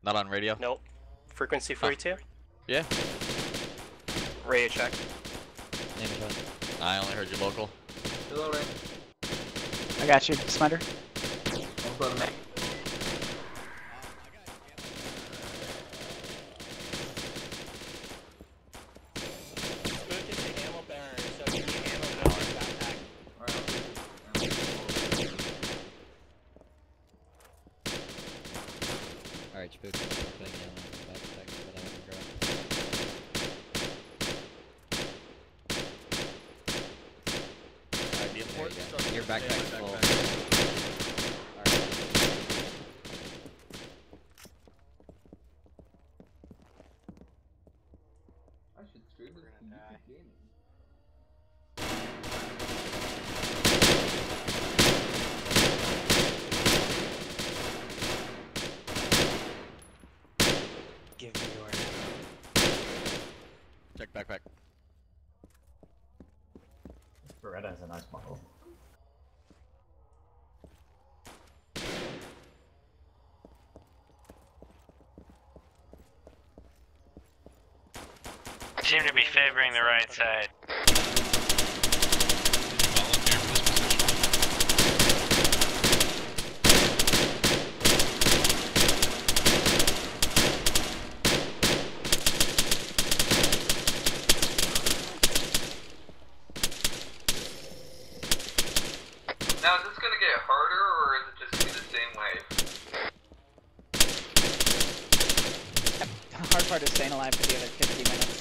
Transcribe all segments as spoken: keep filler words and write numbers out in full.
Not on radio? Nope. Frequency forty-two? Oh. Yeah. Radio check. I only heard you local. Hello, Ray. I got you, Smiter. I'll go to Mac. Alright, Spook, I'm putting ammo in the backpack that I can grab. Alright, the important There you stuff. go. Your backpack's Yeah, full. backpack. Alright. I should stream this to YouTube Gaming. Give me your ammo. Check backpack. Beretta has a nice model. Seem to be favoring the right side. Now, is this gonna get harder, or is it just gonna be the same wave? The hard part is staying alive for the other fifty minutes.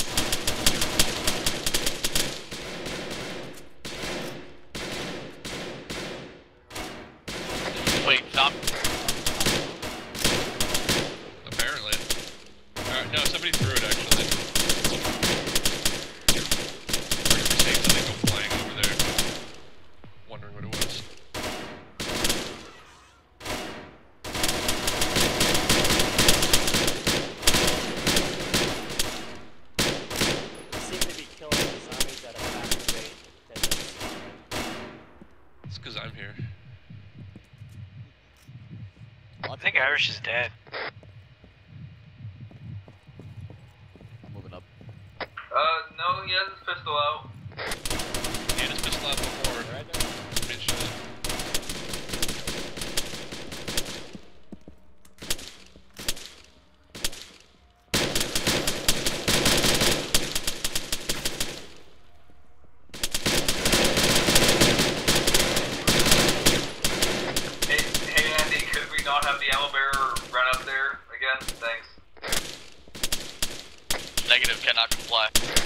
Wait, stop. Apparently. Alright, no, somebody threw it actually. Or did we say something go flying over there? Wondering what it was. They seem to be killing the zombies at a faster rate than this. It's because I'm here. I think Irish is dead. I'm moving up. Uh, no, he has his pistol out. He had his pistol out before. Pretty sure. Hey, hey Andy, could we not have the ammo bearer run up there again? Thanks. Negative, cannot comply.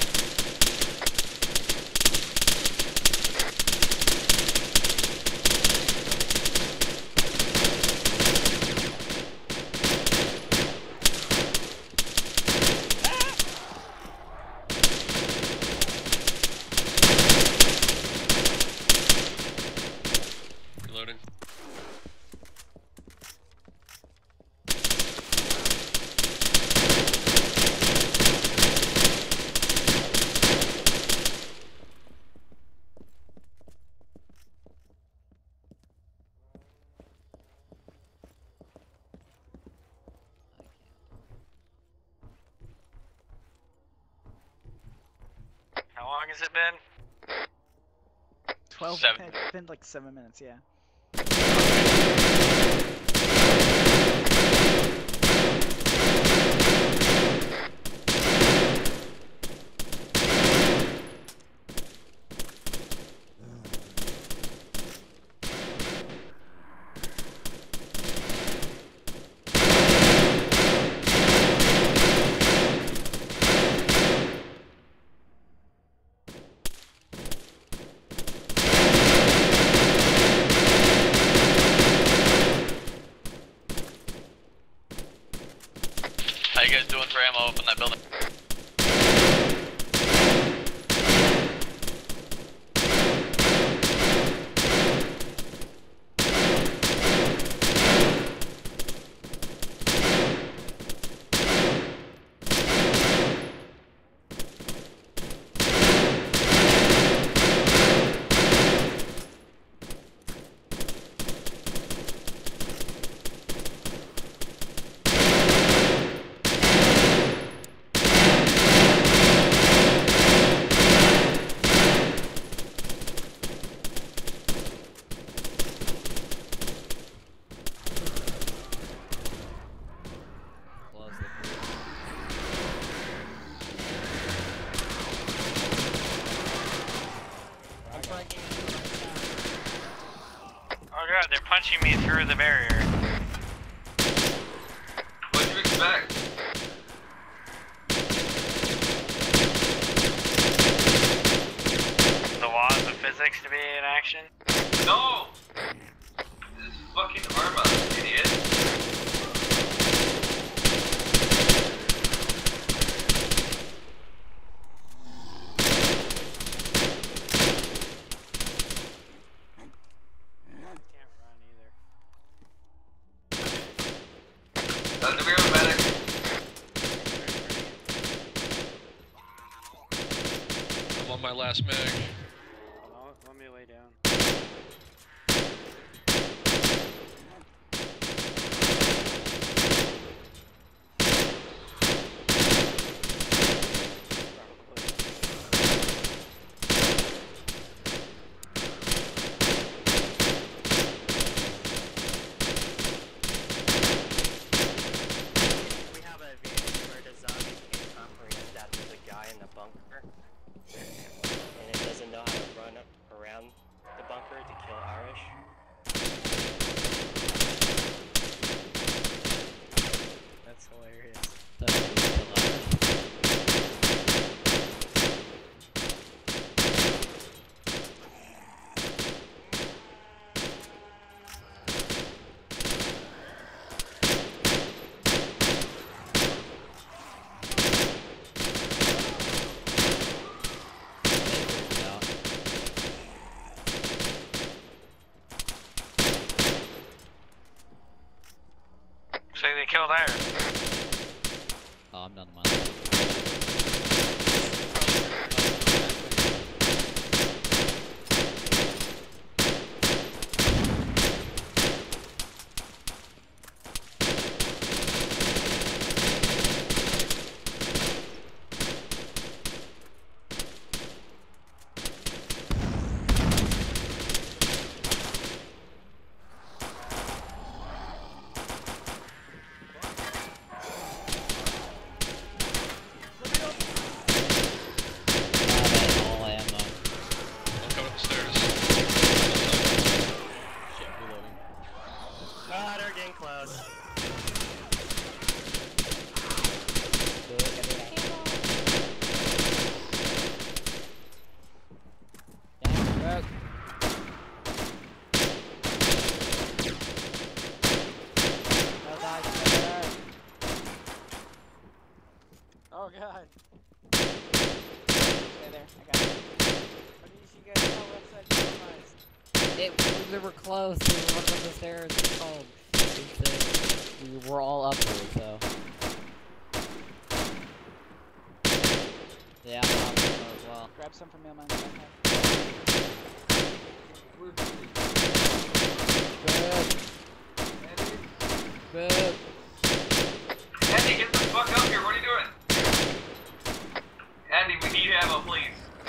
Reloading. How long has it been? Twelve. Seven. It's been like seven minutes. Yeah. How you guys doing for ammo up in that building? watching me through the barrier. What'd you expect? The laws of physics to be in action. No! This is fucking Arma, idiot. Can't run either. That's the weird medic. I'm on my last mag. Well, let me lay down. We have an advantage where the zombie can't comprehend that there's a guy in the bunker, and it doesn't know how to run up around the bunker to kill Irish. That's hilarious. That's what we kill Irish. They figured it out. Say they killed Iron. Oh, I'm done mine. All ammo. I'm coming up the stairs. Shit, reloading. Ah, they're getting close. Oh god. Stay there. I got it. What did you guys call upside down eyes? It, we were close. We were running up the stairs. It's cold. It's, uh, we were all up there, so. Yeah, I'm on ammo as well. Grab some from Mailman. Boop. Boop. Andy, get the fuck up here, what are you doing? Andy, we need ammo, please.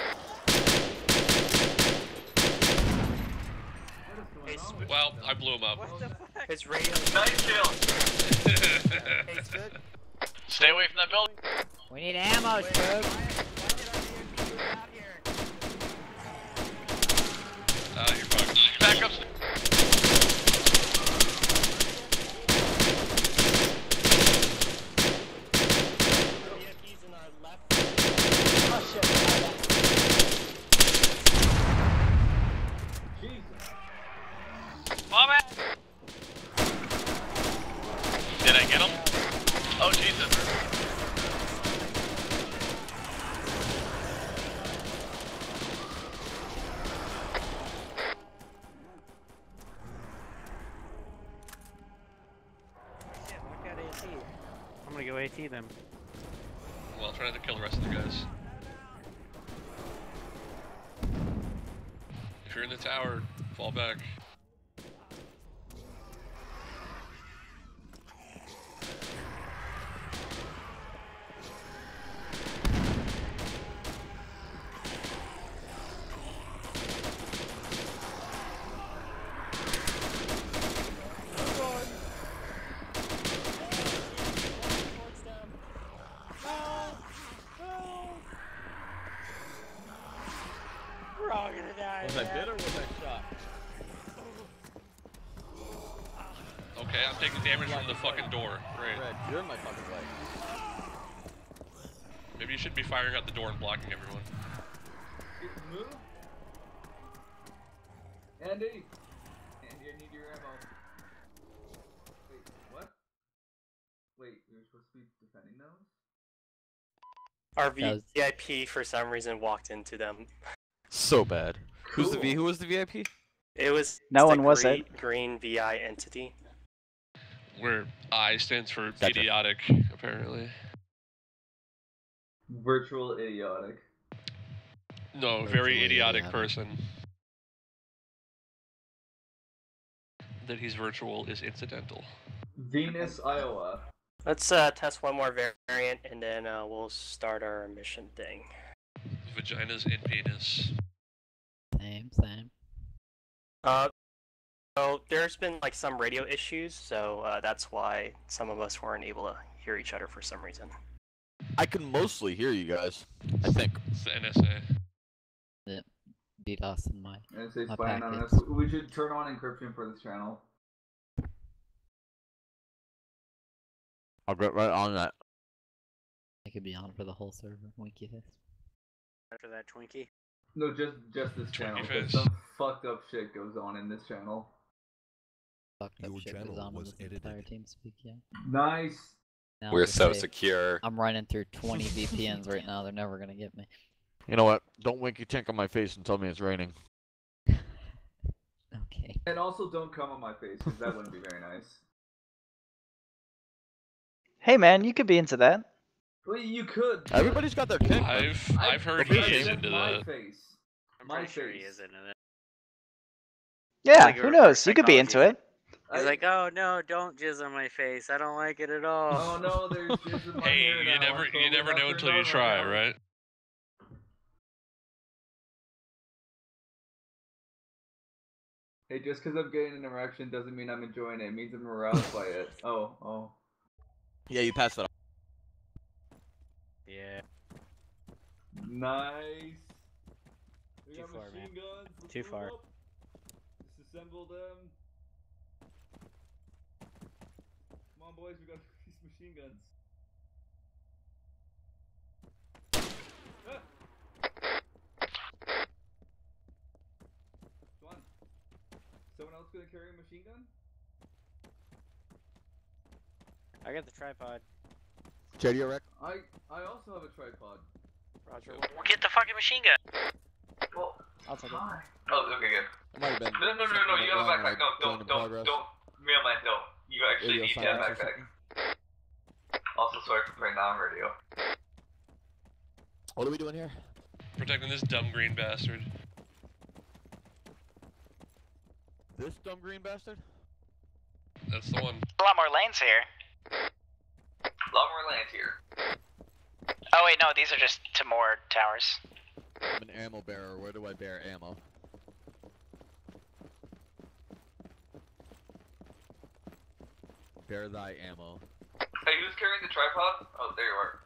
Hey, Sp- Well, I blew him up. what the fuck? His radio. Nice kill. Hey, Spook. Stay away from that building. We need ammo, Wait, Spook. why, why did our D M P move out here? Ah, you're fucked. Back up. D M P's in our left. Oh shit. Bomb it. Did I get him? Oh Jesus. Shit, look at AT. I'm gonna go AT them. Well, trying to kill the rest of the guys. If you're in the tower, fall back. We're all gonna die. Was I bit or was I shot? Yeah, I'm taking damage from the fucking door. Great. Red, you're in my fucking way. Maybe you should be firing out the door and blocking everyone. Move. Andy! Andy, I need your ammo. Wait, what? Wait, we were supposed to be defending those? Our That was- V I P for some reason walked into them. So bad. Who's the V? Cool. Who was the V I P? It was No the one was green, it. green V I entity. Where I stands for Gotcha. idiotic, apparently. Virtual idiotic. No, very Virtually idiotic idiotic. person. That he's virtual is incidental. Venus, Iowa. Let's uh, test one more variant and then uh, we'll start our mission thing. Vaginas and penis. Same, same. Uh, so there's been like some radio issues, so uh, that's why some of us weren't able to hear each other for some reason. I can mostly hear you guys. I think. It's the N S A. DDoS in my. And say My spying on us. packets. We should turn on encryption for this channel. I'll get right on that. I could be on for the whole server. Winky face. After that, Twinkie. No, just just this Twinkie channel. 'Cause face. some fucked up shit goes on in this channel. Fucked up Your shit goes channel on was with this entire edited. team speak, yeah. Nice. Now We're just so say, secure. I'm running through twenty V P Ns right now. They're never gonna get me. You know what? Don't winky tink on my face and tell me it's raining. Okay. And also don't come on my face, because that wouldn't be very nice. Hey man, you could be into that. Well, you could. but Everybody's got their kink. man. I've I I've heard appreciate he is it. into my that. face. I'm My pretty sure he face. is into it. Yeah, Like a who knows? reverse You could be into psychology. it. He's I- like, oh no, don't jizz on my face. I don't like it at all. Oh no, there's jizz in my Hey, hair you now. never I'm you totally never not know turned until you on try, now. right? Hey, just because I'm getting an erection doesn't mean I'm enjoying it. It means I'm aroused by it. Oh, oh. Yeah, you passed that off. Yeah. Nice. We Too got far, machine man. guns. Let's Too move far. up. Disassemble them. Come on, boys. We got these machine guns. Ah! Come on. Someone else gonna carry a machine gun? I got the tripod. J D, Rick? I I also have a tripod. Roger. Get the fucking machine gun. Well, I'll take it. hi. Oh, okay, good. It might have been. No, no, no, no, you have a backpack. No, don't, don't, don't. Real man, no. You actually need to have a backpack. Also, sorry for playing non-radio. What are we doing here? Protecting this dumb green bastard. This dumb green bastard? That's the one. A lot more lanes here. A lot more land here. Oh wait, no, these are just Timor towers. I'm an ammo bearer. Where do I bear ammo? Bear thy ammo. Hey, who's carrying the tripod? Oh, there you are.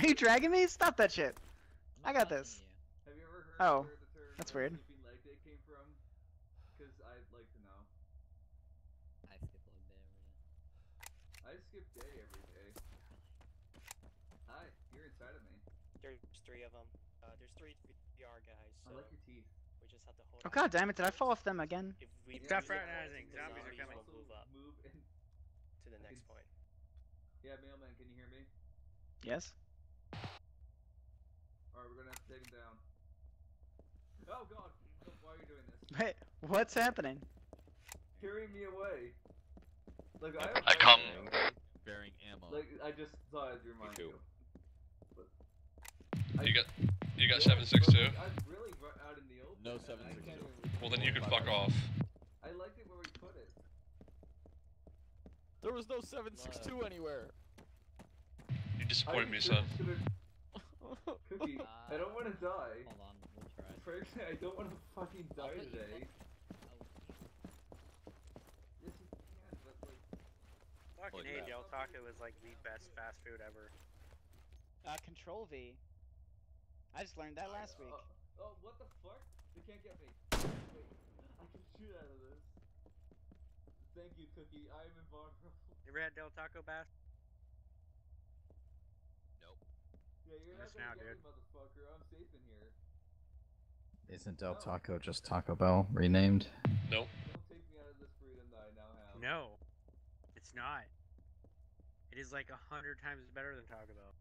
Are you dragging me? Stop that shit. I'm I got not this. touching you. Have you ever heard Oh, where the term that's uh, weird. skipping leg day came from? Because I'd like to know. I skip leg day every day. I skip day every day. Hi, you're inside of me. There's three of them. Uh, there's three V R guys, so I like your teeth. we just have to hold. Oh on god to damn it! Did I fall off them again? If we Stop lose the fraternizing, point, the zombies are coming. will move up Move in. to the I next can point. Yeah, mailman, can you hear me? Yes. Alright, we're gonna have to take him down. Oh god! Why are you doing this? Wait, what's happening? Carrying me away. Like I. I come. Bearing ammo. Like I just thought I'd remind too. you. But You got you got Yeah, seven six but, two. like, I'm really ru- out in the open. No and seven I six can't two. even- Well then you can fuck off. I liked it where we put it. There was no seven six two anywhere. You disappoint me, I son. should've- Cookie, I don't want to die. Hold on, we'll try. Frankly, I don't want to fucking I'll die put you today. Oh, Yes, you can, but like. Fucking Like hey, that. Del Taco is like the best fast food ever. Uh, Control V. I just learned that last week. Uh, oh, what the fuck? They can't get me. Wait, I can shoot out of this. Thank you, Cookie. I am invulnerable. You ever had Del Taco Bass? Yeah, you're not Yes, gonna now, get dude. me, motherfucker. I'm safe in here. Isn't Del Taco just Taco Bell renamed? Nope. Don't take me out of this freedom that I now have. No, it's not. It is like a hundred times better than Taco Bell.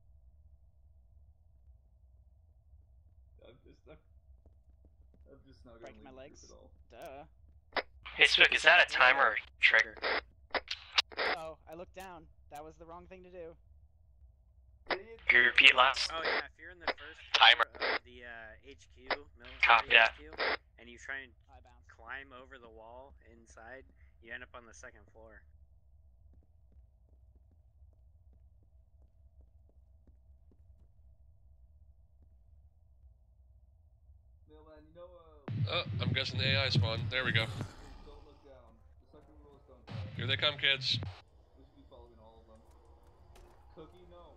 I'm just not. I'm just not gonna Breaking my leave the legs. group at all. Duh. Hey Spook, is that a timer or a trigger? Oh, I looked down. That was the wrong thing to do. Can you repeat last? Oh yeah, if you're in the first Timer. floor of the uh, H Q, military Copy that. H Q, and you try and I bounced. climb over the wall inside, you end up on the second floor. Mailman, you know, uh, Oh, I'm guessing the A I spawned. There we go. don't look down. The second rule is don't die. Here they come, kids. We should be following all of them. Cookie, no.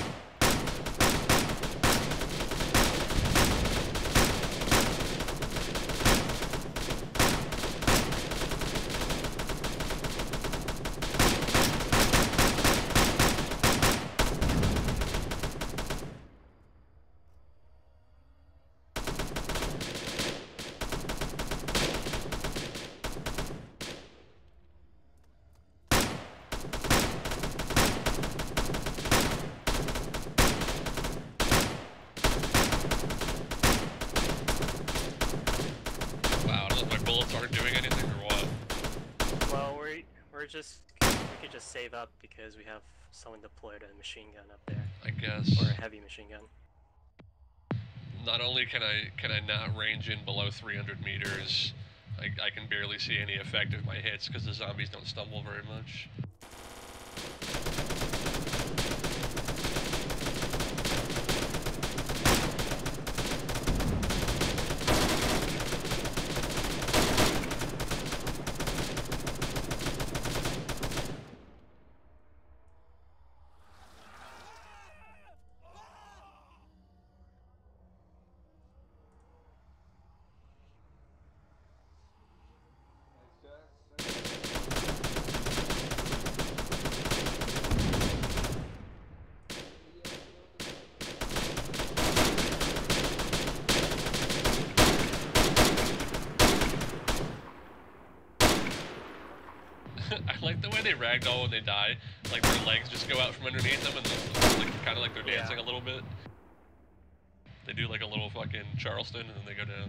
Wow, I don't know if my bullets aren't doing anything or what. Well, we're we're just we could just save up because we have someone deployed a machine gun up there, I guess. or a heavy machine gun. Not only can I can I not range in below three hundred meters, I, I can barely see any effect of my hits because the zombies don't stumble very much. Nice shot. Nice I like the way they ragdoll when they die. Like their legs just go out from underneath them and the, like, kind of like they're Yeah. dancing a little bit. They do like a little fucking Charleston and then they go down.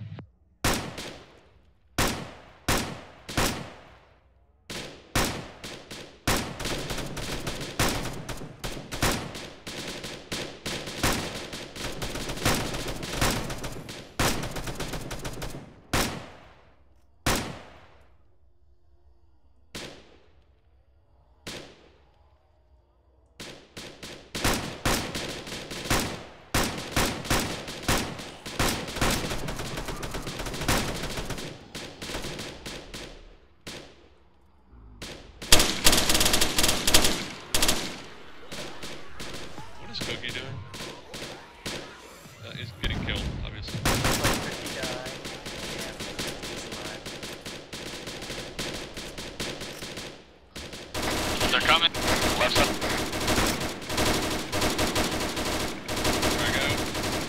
is getting killed, obviously. fifty die. Yeah, he's alive. They're coming. Left side. Frag out.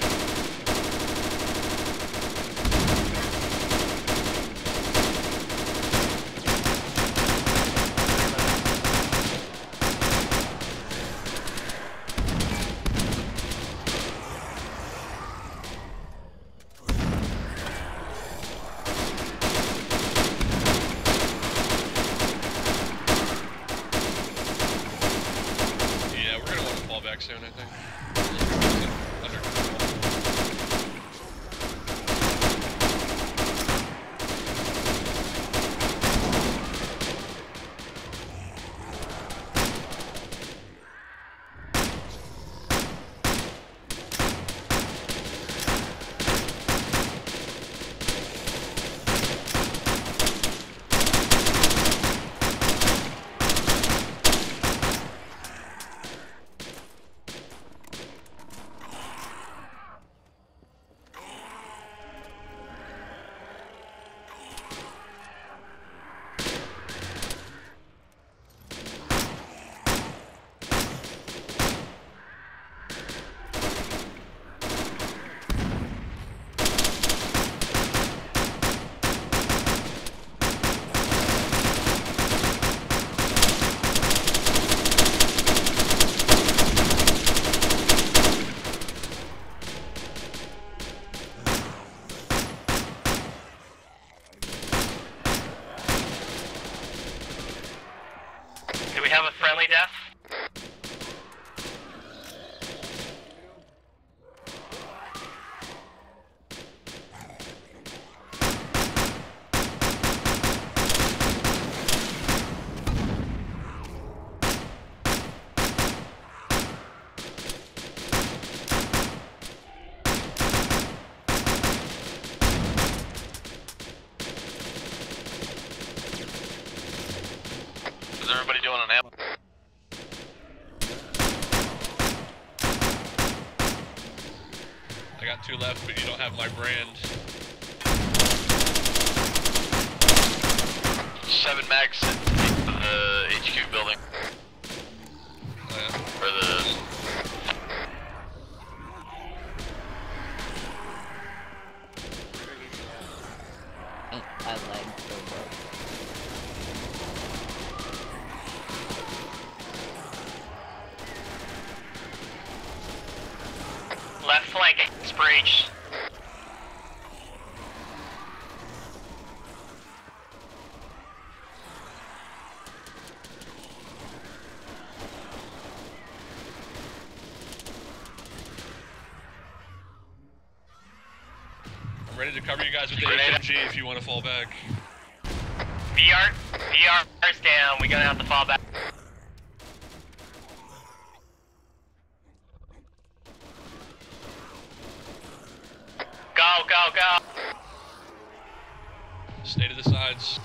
Yeah, we're gonna want to fall back soon, I think. Under control. Do we have a friendly death? Is everybody doing an amp? I got two left, but you don't have my brand. Seven mags in the H Q building. Oh, yeah. Or the... I like so much. Left flank, breach. I'm ready to cover you guys with the H M G if you want to fall back. V R, V R's down. We're gonna have to fall back. Go, go, go. Stay to the sides.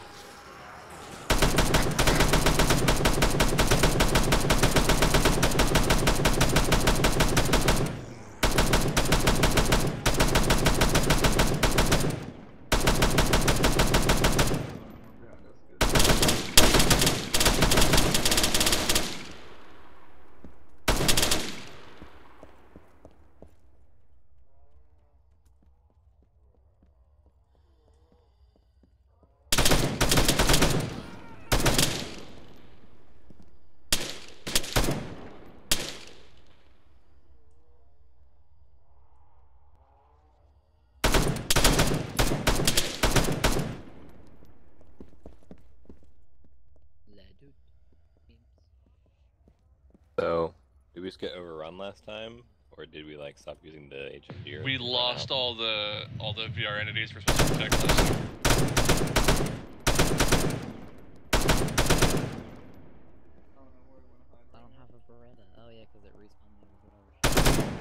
So, did we just get overrun last time, or did we like stop using the H M G? We lost all the all the V R entities for supposed to protect us. I don't have a Beretta. Oh yeah, because it respawned me or whatever.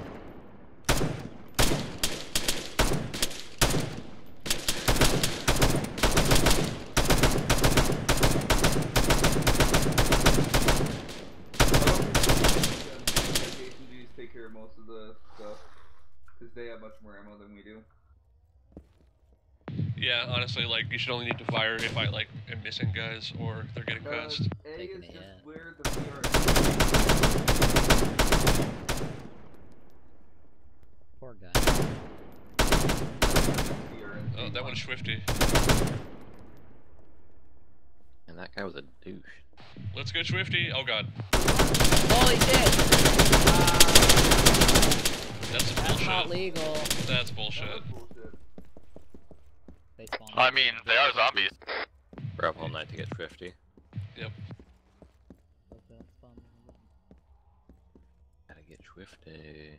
Take care of most of the stuff. Because they have much more ammo than we do. Yeah, honestly, like, you should only need to fire if I, like, am missing guys or they're getting Uh, cussed. A Taking is it, just yeah. where the V R is. Poor guy. Oh, that one's Swifty. And that guy was a douche. Let's go Swifty. Oh god. Holy shit! That's That's bullshit. not legal. That's bullshit. Bullshit. They spawn. I mean, they are zombies. We're up all night to get Swifty. Yep. Gotta get Swifty.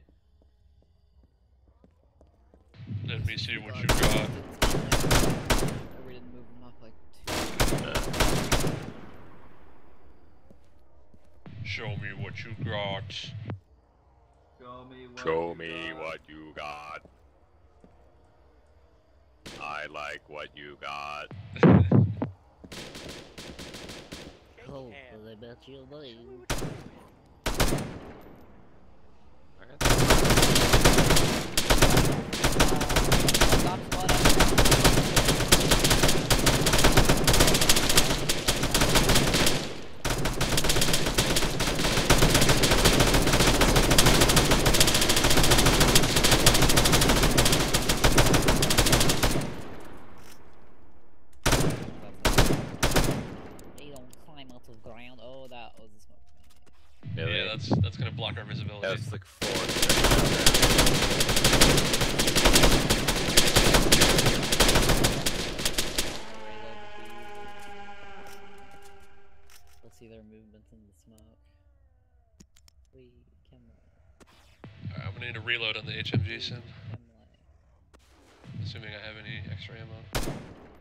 Let me see what you got. We didn't move him up like Uh, Show me what you got. Show me what Show you me got. what you got. I like what you got. Oh, I bet you believe. They don't climb up the ground. Oh, that was a smoke. Really? Yeah, that's that's gonna block our visibility. That was like four. Let's see their movements in the smoke. We can Alright, I'm gonna need a reload on the H M G soon. Assuming I have any extra ammo.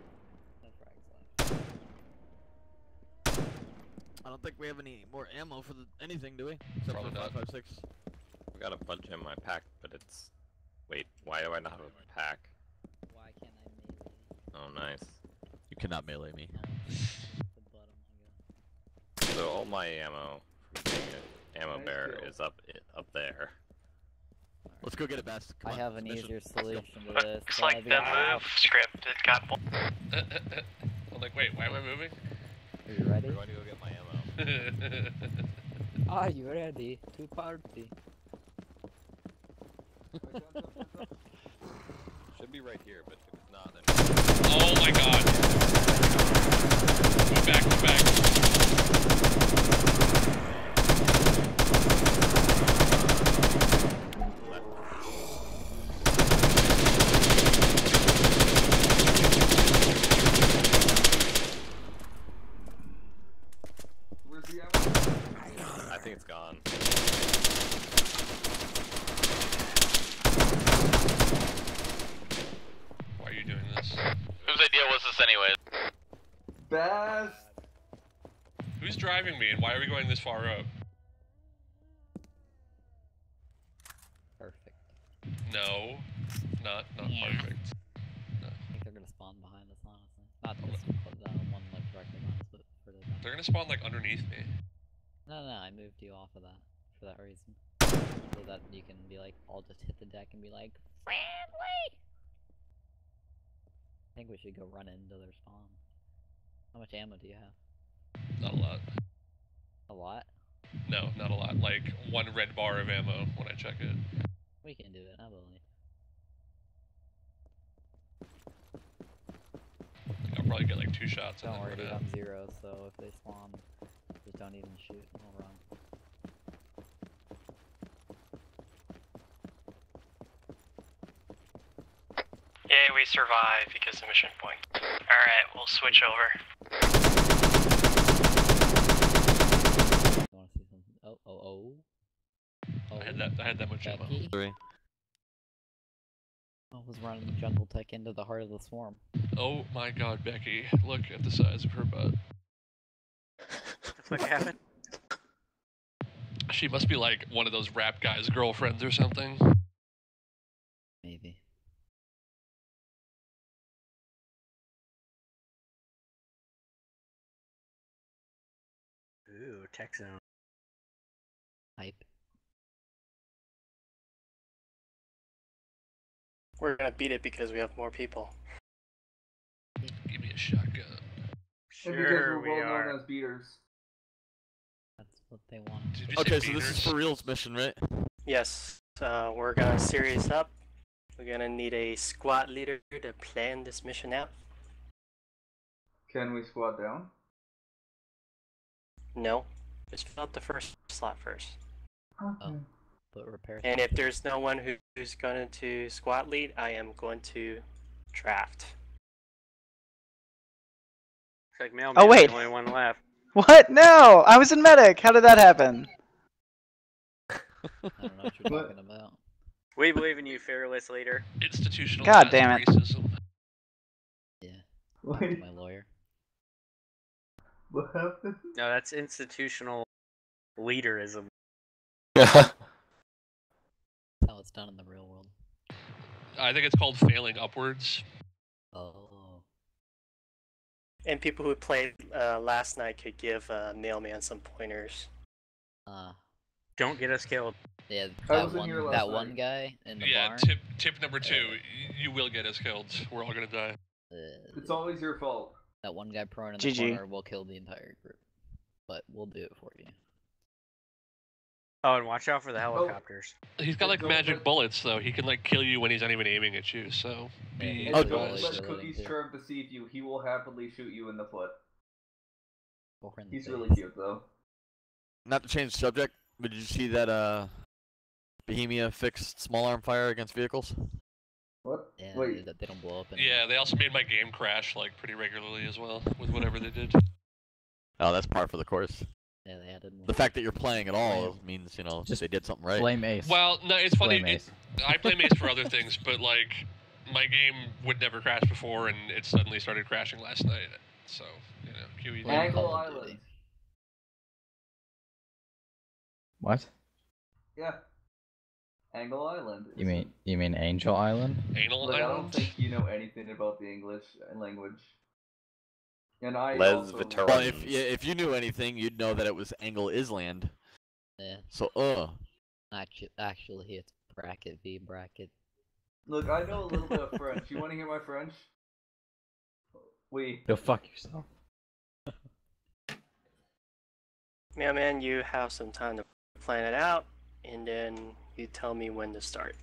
I don't think we have any more ammo for the, anything, do we? Except Probably for not. five five six. I got a bunch in my pack, but it's. Wait, why do I not have a pack? Why can't I melee? Oh, nice. You cannot melee me. The bottom, I guess. So all my ammo from being an ammo Nice bearer kill. is up i- up there. Let's go get it, Best. Come I on, have an mission. easier Let's go. solution to this. It's so like I'd be the like, move script that got bull. I'm like, wait, why am I moving? Are you ready? We're going to go get my ammo. Are you ready to party? Should be right here, but if it's not, then. Oh my god. Move back, move back. Where's the ammo? I think it's gone. Why are you doing this? Whose idea was this, anyways? Best. Who's driving me and why are we going this far up? Perfect. No. Not not Yeah. perfect. I think they're gonna spawn behind us, honestly. Not this one, but that one like directly behind us, but further back. They're gonna spawn like underneath me. No, no, I moved you off of that for that reason, so that you can be like, I'll just hit the deck and be like, friendly. I think we should go run into their spawn. How much ammo do you have? Not a lot. A lot. No, not a lot. Like one red bar of ammo when I check it. We can do it. I believe. I'll probably get like two shots and Don't then worry, run dude. out. I'm zero, so if they spawn, just don't even shoot. I'll run. Yay, we survived because of mission point. Alright, we'll switch over. You wanna see something? Oh, oh, oh. Oh, I had that I had that much ammo. Becky. Three. I was running Jungle Tech into the heart of the swarm. Oh my god, Becky. Look at the size of her butt. What the fuck happened? She must be like one of those rap guys' girlfriends or something. Maybe. Ooh, tech zone. Hype. We're gonna beat it because we have more people. Give me a shotgun. And because Sure, we're we well are. known as beaters. That's what they want. Did you Okay, say so this is beaters? for real's mission, right? Yes, uh, we're gonna series up. We're gonna need a squad leader to plan this mission out. Can we squat down? No, just fill out the first slot first. Okay. But repair. And if there's no one who, who's going to squad lead, I am going to draft. It's like Mailman. Oh, wait. The only one left. What? No! I was in medic! How did that happen? I don't know what you're What? talking about. We believe in you, fearless leader. Institutional God damn it. racism. Yeah, Wait, my lawyer. what happened? No, that's institutional leaderism. That's how it's done in the real world. I think it's called failing upwards. Oh. And people who played uh, last night could give uh, Mailman some pointers. Uh, Don't get us killed. yeah, I that was in one, here last that night. one guy in the Yeah, barn. tip tip number two, y- you will get us killed. We're all gonna die. uh, It's always your fault. that one guy prone in the G G. corner will kill the entire group. But we'll do it for you. Oh, and watch out for the helicopters. He's got like Don't magic let- bullets though. He can like kill you when he's not even aiming at you. So be Yeah, And Oh, don't totally. advised. let Really Cookie's do. charm deceive you. He will happily shoot you in the foot. Or in the He's face. really cute though. Not to change the subject, but did you see that uh, Bohemia fixed small arm fire against vehicles? What? Yeah, Wait. that they don't blow up. Anymore. Yeah, they also made my game crash like pretty regularly as well with whatever they did. Oh, that's par for the course. Yeah, they added more. The fact that you're playing at all means, you know, Just they did something right. Blame Ace. Well, no, it's funny. Blame It, Ace. I blame Ace for other things, but like my game would never crash before, and it suddenly started crashing last night. So you know, Q E. Blame Angle Call of Island. Duty. What? Yeah. Angle Island. You mean you mean Angel Island? Anal Look, I don't Island. think you know anything about the English language. And I Les also... Veteran. Well, if yeah, if you knew anything, you'd know that it was Angle Island. Yeah, So, uh, actually, actually, it's bracket v bracket. Look, I know a little bit of French. You want to hear my French? Oui. Go fuck yourself. Mailman, you have some time to plan it out, and then you tell me when to start.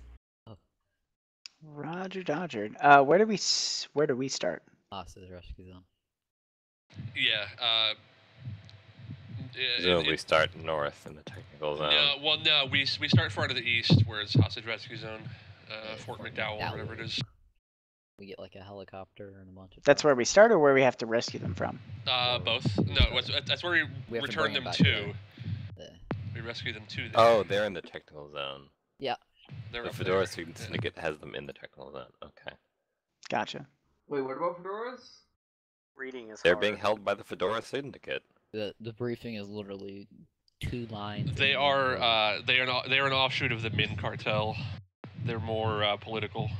Roger Dodger. Uh, where do we s- where do we start? Hostage rescue zone. Yeah. Uh, it- Presumably it- start north in the technical zone. no, well, no, we we start far to the east, where it's hostage rescue zone, uh, Yeah, Fort Fort McDowell, or whatever it McDowell. is. We get like a helicopter and a bunch of. That's where we start, or where we have to rescue them from? Uh, both. No, what's, that's where we, We have to return bring them them back to. there. Yeah. We rescue them to. There. Oh, they're in the technical zone. They're The up Fedora there. Student Yeah. Syndicate has them in the technical zone. Okay. Gotcha. Wait, what about fedoras? Reading is They're hard. being held by the Fedora Syndicate. The the briefing is literally two lines. They in one are word. uh, they are not they are an offshoot of the Min cartel. They're more uh, political.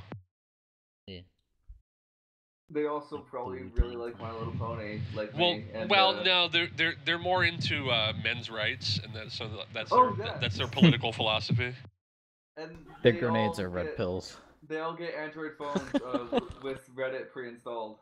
They also probably Blue really tank. like My Little Pony, like Well, me. And, well, uh, no, they're they're they're more into uh, men's rights, and that, so that's Oh, their, that. that's their political philosophy. And Big they grenades all are red get- pills. They all get Android phones uh, w- with Reddit pre-installed.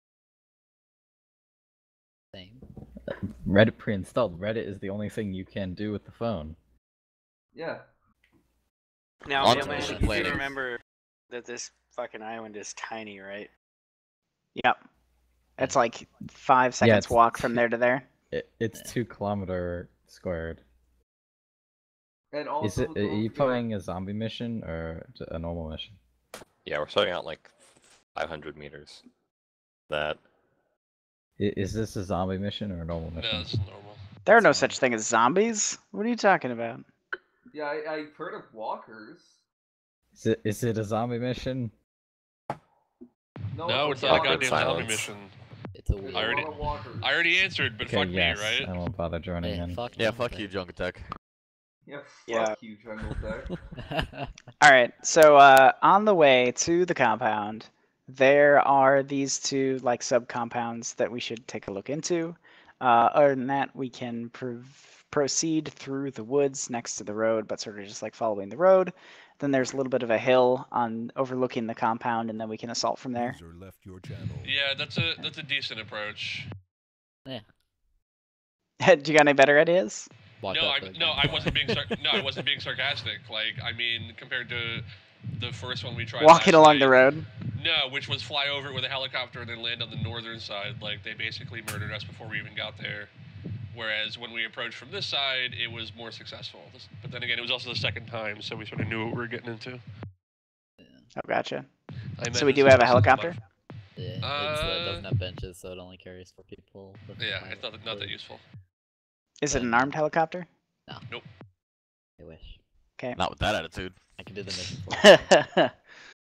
Same. Reddit pre-installed. Reddit is the only thing you can do with the phone. Yeah. Now, On Mailman, mission you planning. remember that this fucking island is tiny, right? Yep. It's like five seconds it's- walk from there to there. It, it's two kilometer squared. And also, Is it? Are don't you forget- playing a zombie mission or a normal mission? Yeah, we're starting out like five hundred meters. That I- Is this a zombie mission or a normal No, mission? it's normal. There are no That's fine. such thing as zombies. What are you talking about? Yeah, I, I've heard of walkers. Is it? Is it a zombie mission? No, No, it's it's not a walkers. goddamn zombie Silence. mission. It's a There's weird. a I already- lot of walkers. I already answered, but Okay, fuck yes. me, right? I won't bother joining Yeah, in. fuck yeah, Jungle fuck you, Tech. Jungle Tech. Yeah, fuck Yeah. you, Jungle Tech. All right. So uh, on the way to the compound, there are these two like sub compounds that we should take a look into. Uh, other than that, we can prov- proceed through the woods next to the road, but sort of just like following the road. Then there's a little bit of a hill on overlooking the compound, and then we can assault from there. User left your channel. Yeah, that's a that's a decent approach. Yeah. Do you got any better ideas? Watch no, out I for the no, gun. I wasn't being sar- no, I wasn't being sarcastic. Like, I mean, compared to the first one we tried. Walking last along night, the road. No, which was fly over it with a helicopter and then land on the northern side. Like, they basically murdered us before we even got there. Whereas when we approached from this side, it was more successful. This, but then again, it was also the second time, so we sort of knew what we were getting into. Oh, gotcha. I So we do have a helicopter? Yeah, it's, uh, Uh, it doesn't have benches, so it only carries four people. with Yeah, pilot, it's not, not that so- useful. Is it an armed helicopter? No. Nope. I wish. Okay. Not with that attitude. I can do the mission for you.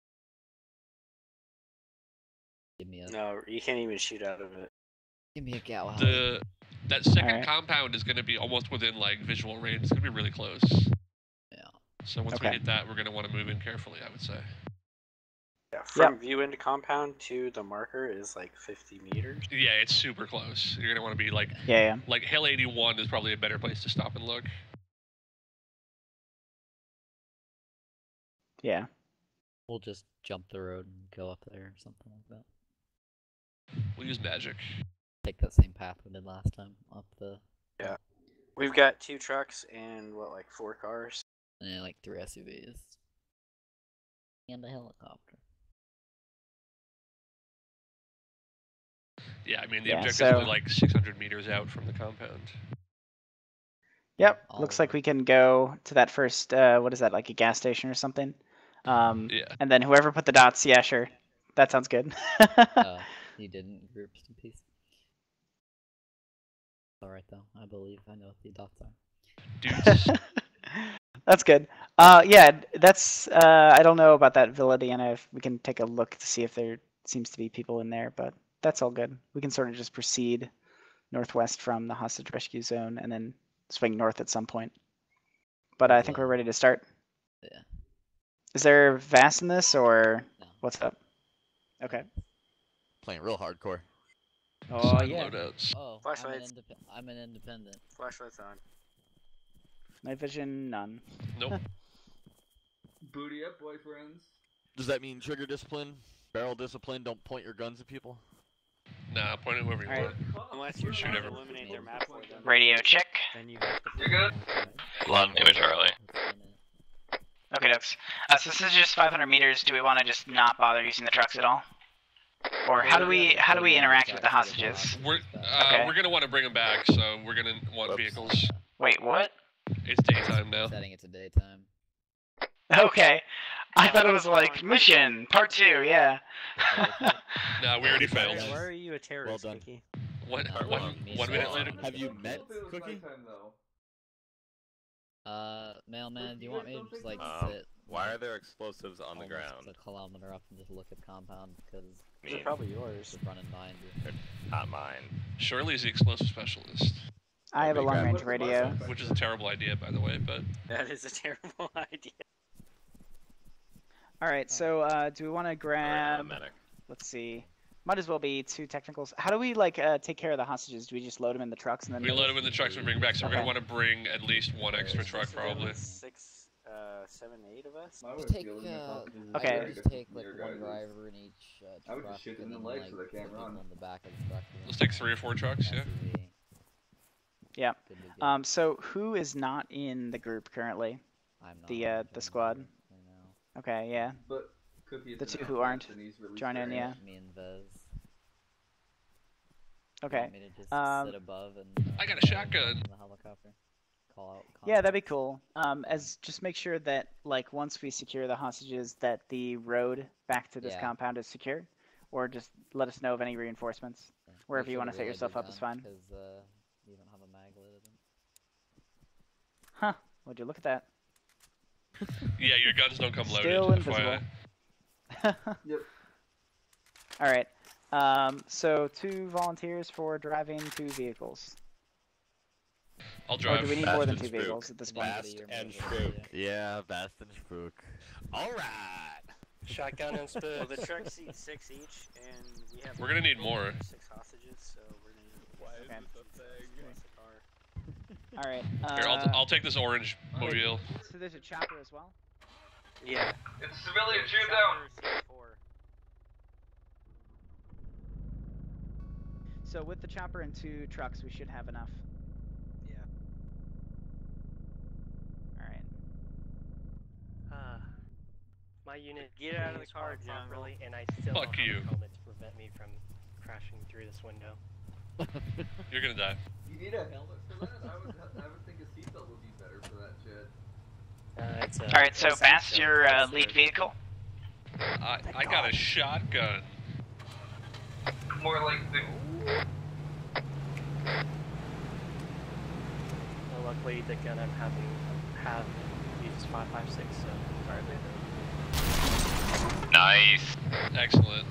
Give me a No, you can't even shoot out of it. give me a gal. The that second Alright. compound is going to be almost within like visual range. It's going to be really close. Yeah. So once Okay. we hit that, we're going to want to move in carefully, I would say. Yeah, from view into compound to the marker is like fifty meters. Yeah, it's super close. You're going to want to be like Yeah, yeah. like Hill eighty-one is probably a better place to stop and look. Yeah. We'll just jump the road and go up there or something like that. We'll use magic. Take that same path we did last time up the Yeah. We've got two trucks and what, like four cars? and like three S U Vs and a helicopter. Yeah, I mean the Yeah, objective's so- only like six hundred meters out from the compound. Yep. Looks like we can go to that first, uh, what is that, like a gas station or something? Um, Yeah. And then whoever put the dots, yeah, sure. That sounds good. uh, you didn't group some piece. Alright though, I believe I know what the dots are. Dudes. That's good. Uh, yeah, that's, uh, I don't know about that Villa Diana. If we can take a look to see if there seems to be people in there, but that's all good. We can sort of just proceed northwest from the hostage rescue zone and then swing north at some point. But I think we're ready to start. Yeah. Is there V A S in this, or No. what's up? Okay. Playing real hardcore. Oh, Side yeah. loadouts. Oh, I'm an, Flashlights. indep- I'm an independent. Flashlights on. Night vision, none. Nope. Booty up, boyfriends. Does that mean trigger discipline, barrel discipline? Don't point your guns at people. Nah, point it wherever you Alright. want. Unless you're Shoot trying to everyone. eliminate their map for them. Radio check. Then you have to You're good? London, give it Charlie. Okay, Dux. Uh, so this is just five hundred meters. Do we want to just not bother using the trucks at all? Or how do we how do we interact with the hostages? We're uh, Okay. we're gonna want to bring them back, so we're gonna want Whoops. vehicles. Wait, what? It's daytime now. Setting it to daytime. Okay. I thought it was like mission part two. Yeah. Nah, we already Why, failed. why are you a terrorist, done. Cookie? One, No, one, well, one minute later. Have you met Hope it was Cookie? nighttime, though. Uh, mailman, do you want me to just like Um, sit Why like, are there explosives on the almost ground? a kilometer up and just look at compound because I They're mean, probably yours. just running behind you. not mine. Shirley's the explosive specialist, I have a Big long guy. range What's the radio. buzzer? which is a terrible idea, by the way. But That is a terrible idea. All right. So uh, do we want to I'm a grab? medic. Let's see. Might as well be two technicals. How do we like uh, take care of the hostages? Do we just load them in the trucks and then? we move? load them in the trucks and bring them back. So we're Okay. gonna want to bring at least one extra truck, probably. Six, uh, seven, eight of us. My way Just of take, feeling the uh, hostages is Okay. I very would just different take from like your one guys'. driver in each uh, I would truck just shoot them and in then the legs like so they can't put people run. in the back of the truck. and Let's then take three or four trucks. Yeah. S U V. Yeah. Good to go. Um. So who is not in the group currently? I'm not the, uh, gonna the join squad? right now. Okay. Yeah. But Cookie is The an two who outcast aren't. and he's released Join in, their yeah. hands. Me and Vez. Okay. Want me to just Um, sit above and, uh, I got a fly shotgun. in the helicopter. Call out. Yeah, that'd be contacts. cool. Um, as just make sure that like once we secure the hostages, that the road back to this Yeah. compound is secure, or just let us know of any reinforcements. Yeah. Wherever Make you sure wanna to set reload yourself your up is gun, fine. 'cause, uh, you don't have a mag loaded in. Huh? Would you look at that? Yeah, your guns don't come loaded. Still F Y I. invisible. Yep. All right. Um, so two volunteers for driving two vehicles. I'll Or drive. do we need Fast more than and two spook. vehicles at this point? Fast Fast Your and motor, spook. Yeah, Bast and Spook. All right. Shotgun and Well, spit. the truck seats six each, and we have. We're gonna need more. Six hostages, so we're gonna need. Why okay. is this a thing? Plus the car. All right. Here, I'll, Uh, I'll take this orange mobile. so there's a chopper as well. Yeah. It's civilian Yeah, shootout. chopper C four. So with the chopper and two trucks, we should have enough. Yeah. All right. Uh, my unit Get out of the can't car, spawn Jungle. properly, and I still Fuck don't you. have a helmet to prevent me from crashing through this window. You're gonna die. You need a helmet for that? I would, I would think a seatbelt would be better for that shit. Uh, it's a, All right. So it's Bass, a- your uh, lead vehicle. I I got a shotgun. More like the. Well, luckily, the gun I'm having have uses five five six, so hardly. Nice. Excellent.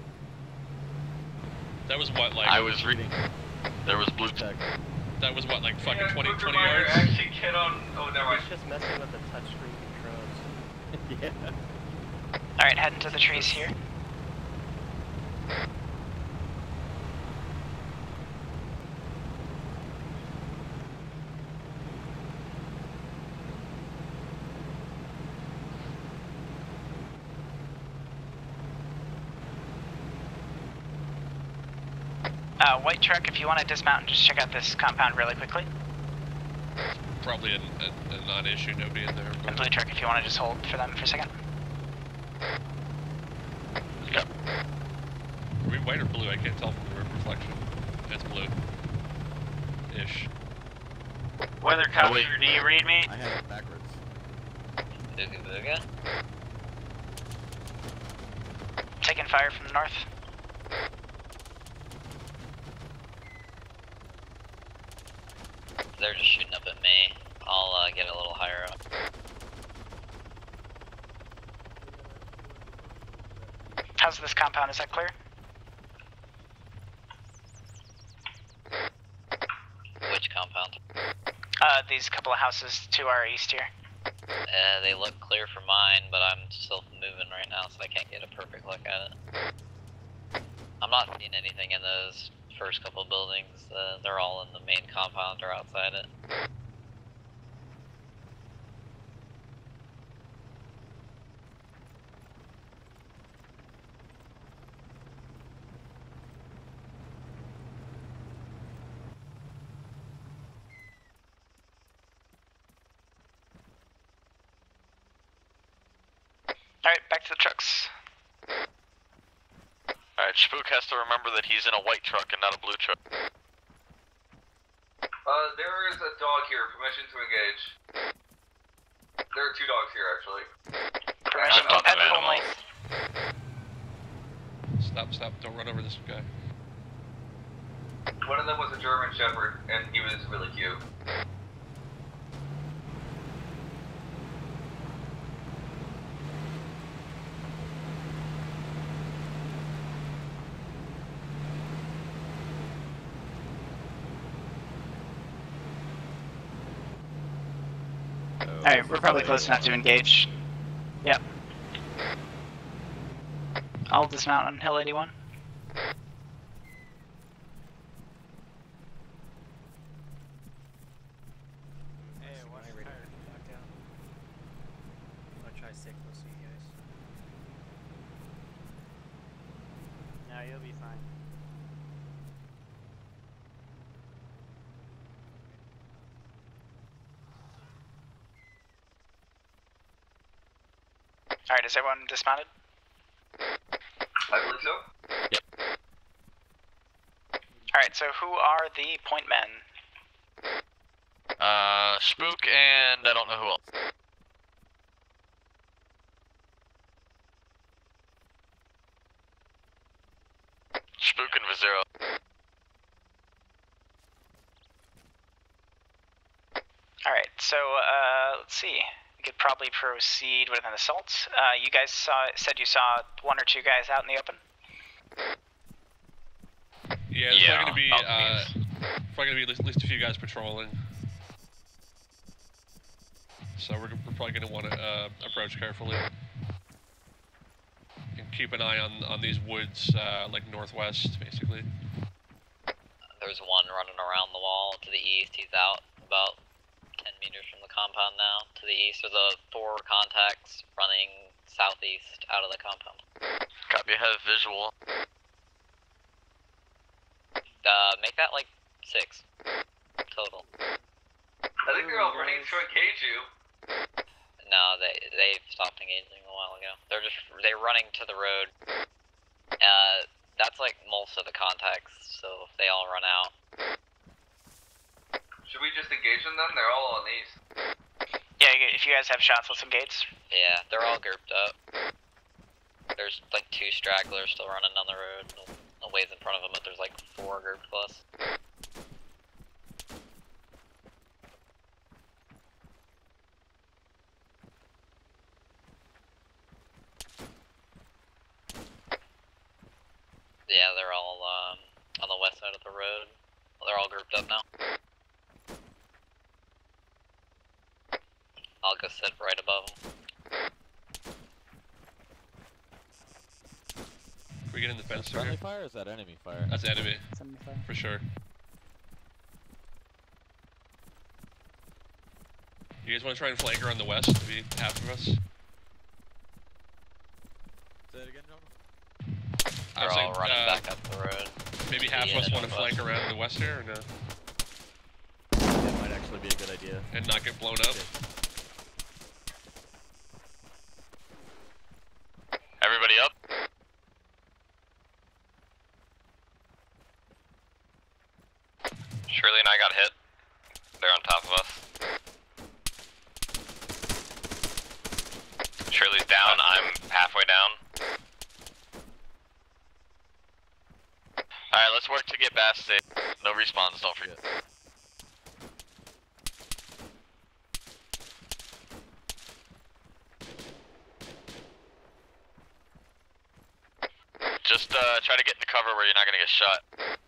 That was what, like... I was reading. There was blue tech. That was what, like fucking Yeah, twenty, quick twenty reminder, yards? actually get on. Oh, never mind. It's just messing with the touchscreen controls. Yeah. All right, heading to the trees here. Uh, white truck, if you want to dismount and just check out this compound really quickly. Probably a, a, a non-issue, nobody in there. And blue truck, if you want to just hold for them for a second. Are we white or blue? I can't tell from the reflection. It's blue. Ish. Weather Oh, wait. do you read me? I had it backwards. Booga booga. Taking fire from the north. They're just shooting up at me. I'll uh, get a little higher up. How's this compound? Is that clear? Which compound? Uh, these couple of houses to our east here. Uh, they look clear for mine, but I'm still moving right now, so I can't get a perfect look at it. I'm not seeing anything in those first couple of buildings. Uh, they're all in the main compound or outside it. Alright, back to the trucks. Alright, Spook has to remember that he's in a white truck and not a blue truck. Uh, there is a dog here. Permission to engage. There are two dogs here, actually. Permission I'm to not pet the only. Stop, stop, don't run over this guy. One of them was a German Shepherd, and he was really cute. Alright, we're probably close enough to engage. Yep. I'll dismount on Hill eighty-one. Hey, watch the tire. Back down. I'll try to stay close to you guys. No, you'll be fine. Alright, is everyone dismounted? I believe so. Alright, so who are the point men? Uh, Spook and I don't know who else. Spook and Vizero. Alright, so uh, let's see. We could probably proceed with an assault. Uh, you guys saw said you saw one or two guys out in the open? Yeah, there's Yeah, probably gonna be, I'll uh, please. probably gonna be at least, at least a few guys patrolling. So we're, we're probably gonna want to uh, approach carefully. And keep an eye on, on these woods, uh, like northwest, basically. There's one running around the wall to the east. He's out about ten meters from the compound now. To the east are the four contacts running southeast out of the compound. Copy, have visual. Uh, make that like six total. I think they're all running to engage you. No, they they've stopped engaging a while ago. They're just they're running to the road. Uh, that's like most of the contacts. So if they all run out. Should we just engage them then? They're all on east. Yeah, if you guys have shots, let's engage. Yeah, they're all grouped up. There's like two stragglers still running on the road. A ways in front of them, but there's like four grouped plus. Yeah, they're all um, on the west side of the road. They're all grouped up now. I'll go sit right above them. Can we get in the fence Friendly here? fire or is that enemy fire? That's enemy. It's enemy fire. For sure. You guys want to try and flank her on the west to be half of us? Say it again, John? They're I was all saying, running uh, back up the road. Maybe half of us want to flank around the west here, or no? That might actually be a good idea. And not get blown up? Everybody up? Shirley and I got hit. They're on top of us. Shirley's down, I'm halfway down. Alright, let's work to get Bass safe. No respawns, don't forget. Just uh, try to get in the cover where you're not gonna get shot.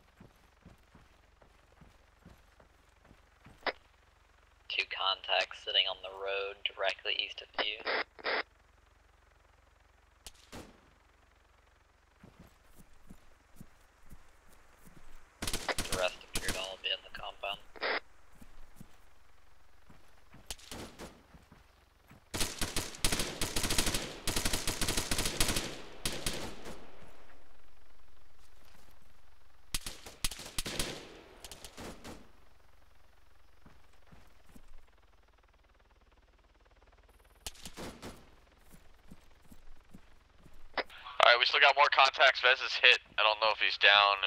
Two contacts sitting on the road directly east of you. The rest appear to all be in the compound. Alright, we still got more contacts. Vez is hit. I don't know if he's down.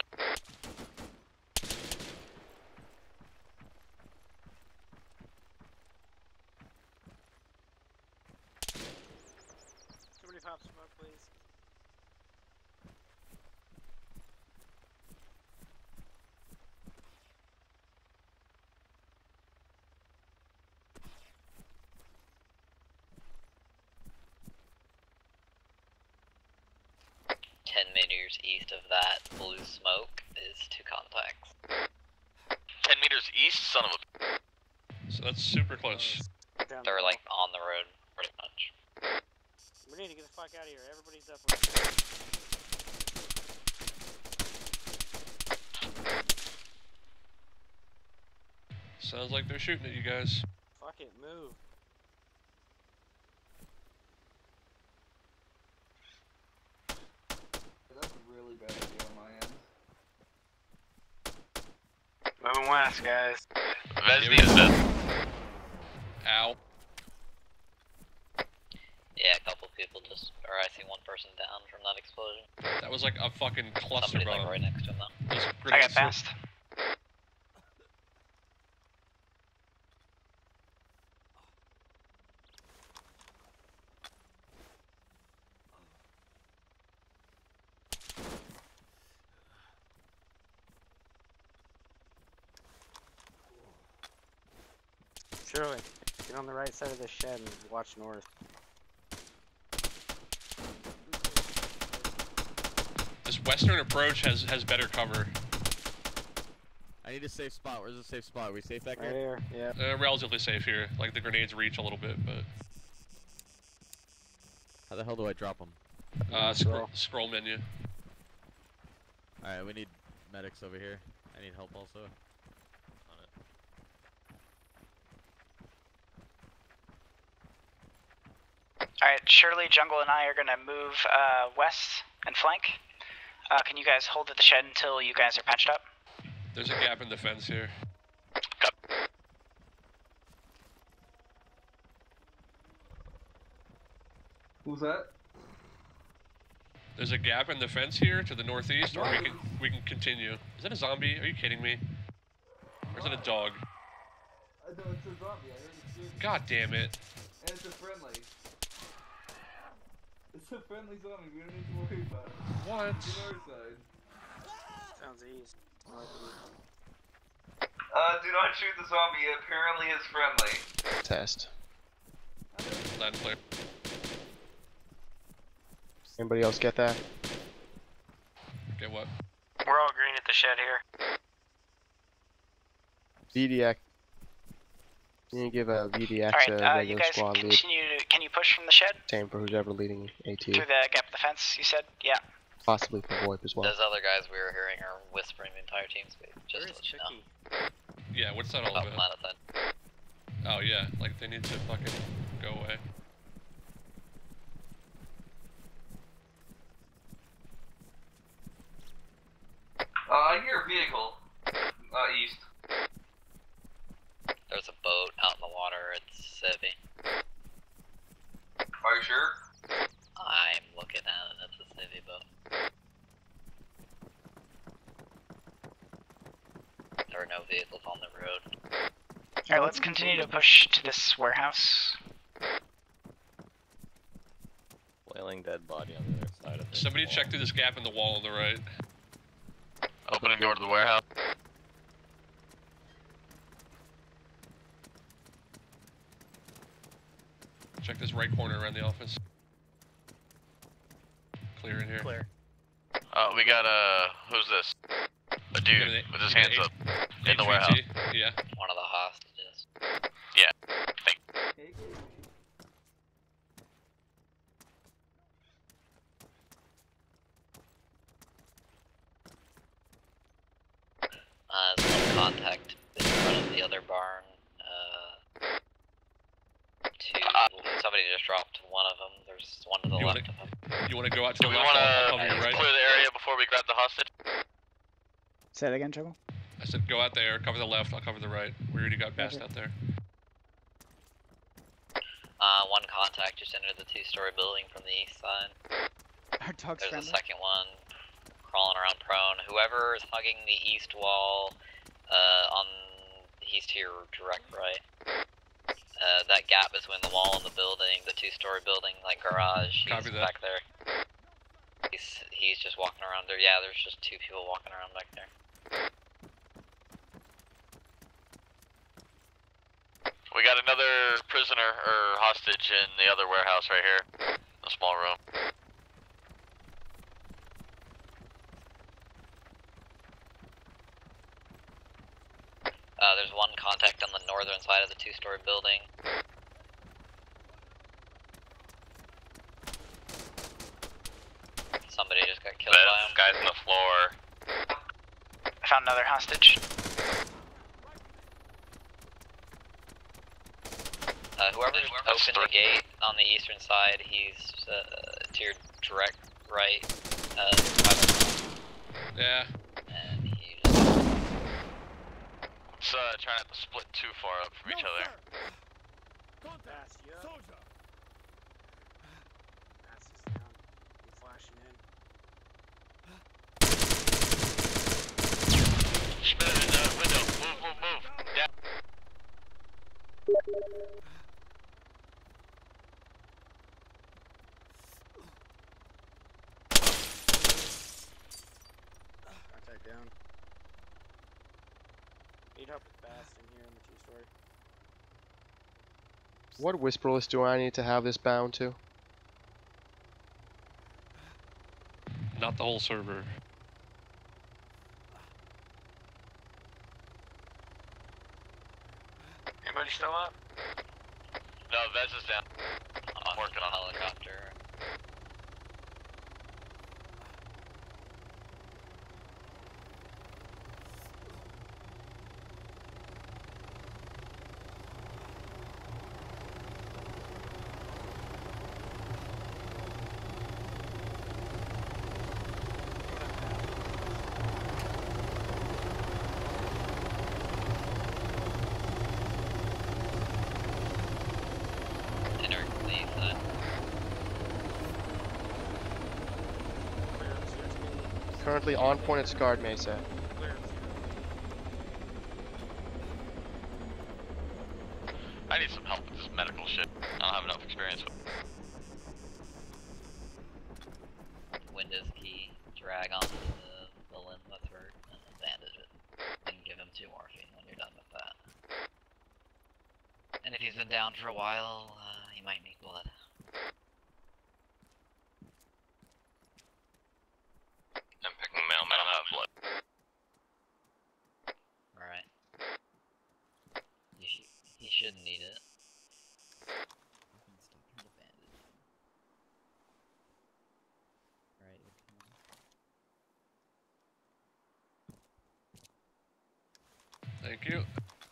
Somebody pop smoke, please. Ten meters east of that blue smoke is two contacts. Ten meters east, son of a... So that's super close. Down They're the like on the road, pretty much. We need to get the fuck out of here. Everybody's up. Sounds like they're shooting at you guys. Fuck it, move. That's a really bad idea on my end. Moving west, guys. Vez needs this. Ow. Yeah, a couple people just, or I see one person down from that explosion. That was like a fucking cluster Somebody's bomb. like right next to him though. Those I got grenades were- fast. Shirley, get on the right side of this shed and watch north. This western approach has has better cover. I need a safe spot. Where's the safe spot? Are we safe back Right here? here, yeah. Uh, relatively safe here. Like the grenades reach a little bit, but How the hell do I drop them? uh, scroll, scroll menu. Alright, we need medics over here. I need help also. On it. Alright, Shirley, Jungle, and I are gonna move uh, west and flank. Uh, can you guys hold at the shed until you guys are patched up? There's a gap in the fence here. Who's that? There's a gap in the fence here to the northeast, or we can we can continue. Is that a zombie? Are you kidding me? Or is it a dog? I know it's a zombie. I heard it screaming. God damn it! And it's a friendly. It's a friendly zombie. We don't need to worry about it. What? It's on our side. Sounds easy. Uh, do not shoot the zombie. It apparently is friendly. Test. Land clear. Anybody else get that? Get what? We're all green at the shed here. V D A C. Can you give a V D A C Alright, to uh, you regular guys squad lead? continue to, can you push from the shed? Same for who's ever leading AT. Through the gap of the fence, you said? Yeah. Possibly for VoIP as well. Those other guys we were hearing are whispering the entire team speak. Just to let you know. Yeah, what's that all Oh, about? planet then. Oh yeah, like they need to fucking go away. Uh, I hear a vehicle. Uh, east. There's a boat out in the water. It's Civvy. Are you sure? I'm looking at it. It's a Civvy boat. There are no vehicles on the road. Alright, let's continue to push to this warehouse. Flailing dead body on the other side of it. Somebody check through this gap in the wall on the right. Opening door to the warehouse. Check this right corner around the office. Clear in here. Clear. Uh, we got uh, who's this? A dude Yeah, with his yeah, hands H- up in the H V T, warehouse. Yeah. One of the hostages. Yeah. Thank Uh, there's one contact in front of the other barn. Uh, two. Somebody just dropped one of them. There's one to the You left wanna- of them. You want to go out to Do the we left? want I'll to cover you, right? clear the area before we grab the hostage? Say that again, Trouble? I said go out there, cover the left, I'll cover the right. We already got past Okay. out there. Uh, one contact just entered the two-story building from the east side. Our dog's There's friendly. a second one crawling around prone. Whoever is hugging the east wall, uh, on he's to your direct right. Uh, that gap between the wall and the building, the two-story building, like garage, he's Copy that. back there. He's he's just walking around there. Yeah, there's just two people walking around back there. We got another prisoner or hostage in the other warehouse right here. A small room. Uh, there's one contact on the northern side of the two-story building. Somebody just got killed by him. Guys on the floor. I found another hostage. Uh, whoever opened the gate on the eastern side, he's uh, to your direct right. Uh, by the Yeah. and he just Let's uh, try not to split too far up from each other. Fast, yeah. Soldier. Fast is down. I'm flashing in. Spin it in the window. Move, move, move. Down. Contact down. Need help with fast in here in the two-story. What whisper list do I need to have this bound to? Not the whole server. Anybody still up? No, Vez is down. I'm working on it. helicopter. Currently on point at Scarred Mesa. I need some help with this medical shit. I don't have enough experience with it. Windows key, drag onto the, the limb that's hurt, and then bandage it. And give him two morphine when you're done with that. And if he's been down for a while, uh, he might need blood. I'm picking them out, I don't have blood. Alright. You sh he shouldn't need it. Thank you.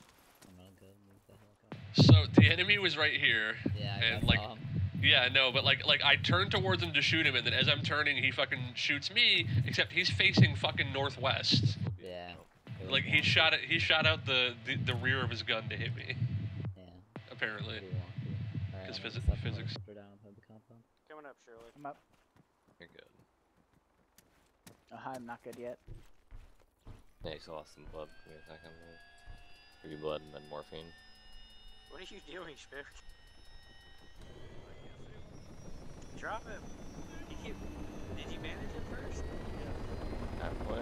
So the enemy was right here, Yeah, I and got like, bomb. yeah, no, but like, like I turned towards him to shoot him, and then as I'm turning, he fucking shoots me. Except he's facing fucking northwest. Yeah. Like he shot it. He shot out the, the the rear of his gun to hit me. Yeah. Apparently. His phys physics. Coming up, Shirley. I'm up. You're good. Oh, I'm not good yet. Yeah, you still lost some blood for a second there. Give you blood and then morphine. What are you doing, Spirit? Drop him. Did you, did you manage it first? Halfway.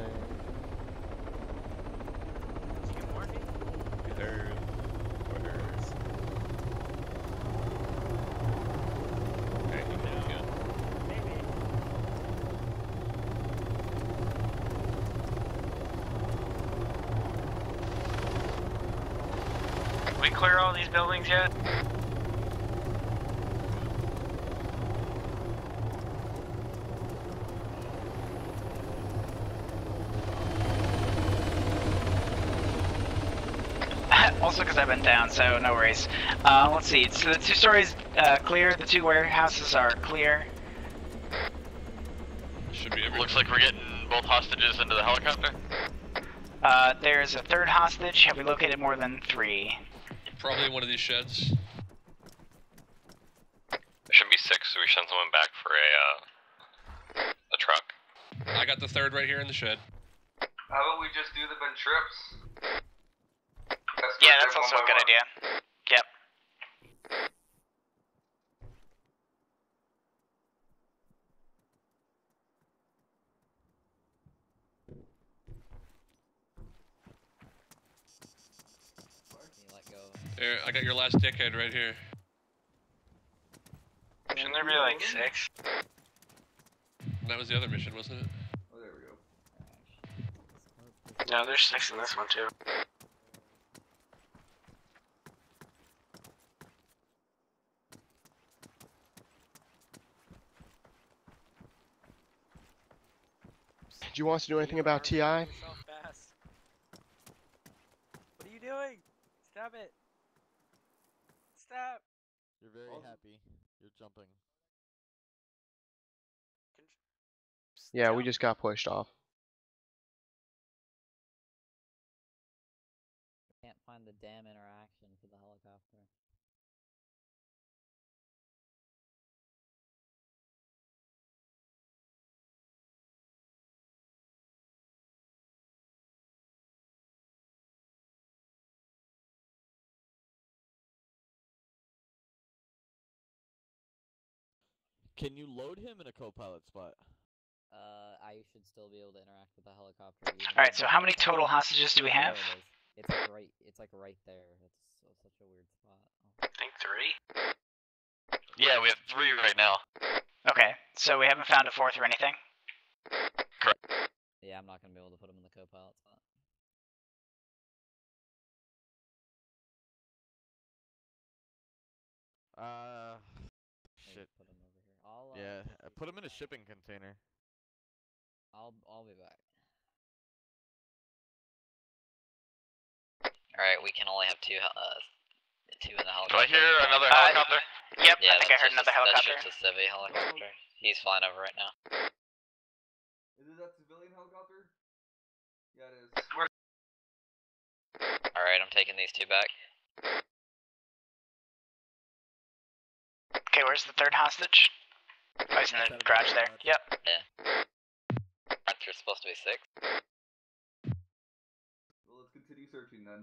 Did you get morphine? Good. Orders. Okay, you did good. Maybe. Did we clear all these buildings yet? Also, because I've been down, so no worries. Uh, let's see. So the two stories uh, clear. The two warehouses are clear. Should be everything. Looks like we're getting both hostages into the helicopter. Uh, there's a third hostage. Have we located more than three? Probably in one of these sheds. There should be six, so we send someone back for a, uh, a truck. I got the third right here in the shed. How about we just do the Ben trips? Yeah, that's also a good idea. Yep. You let go. There, I got your last dickhead right here. Shouldn't there be like six? That was the other mission, wasn't it? Oh, there we go. No, there's six in this one too. Do you want us to do anything about T I? What are you doing? Stop it. Stop. You're very happy. You're jumping. Yeah, we just got pushed off. Can't find the damn interaction for the helicopter. Can you load him in a co-pilot spot? Uh, I should still be able to interact with the helicopter. Alright, so how many total hostages do we have? There it is. It's like right. It's like right there. It's so, such a weird spot. Oh. I think three. Yeah, we have three right now. Okay, so we haven't found a fourth or anything? Correct. Yeah, I'm not gonna be able to put him in the co-pilot spot. Uh, Maybe shit. Put him over here. I'll, uh, Yeah, uh, put him in a shipping container. I'll I'll be back. Alright, we can only have two uh two in the Do helicopter. I hear another Uh, helicopter? Yep, Yeah, I think I that's heard just another a, helicopter. That's just a civvy helicopter. He's flying over right now. Is it that civilian helicopter? Yeah, it is. Alright, I'm taking these two back. Okay, where's the third hostage? Oh, he's in the garage there. Yep. Yeah. You're supposed to be six. Well, let's continue searching then.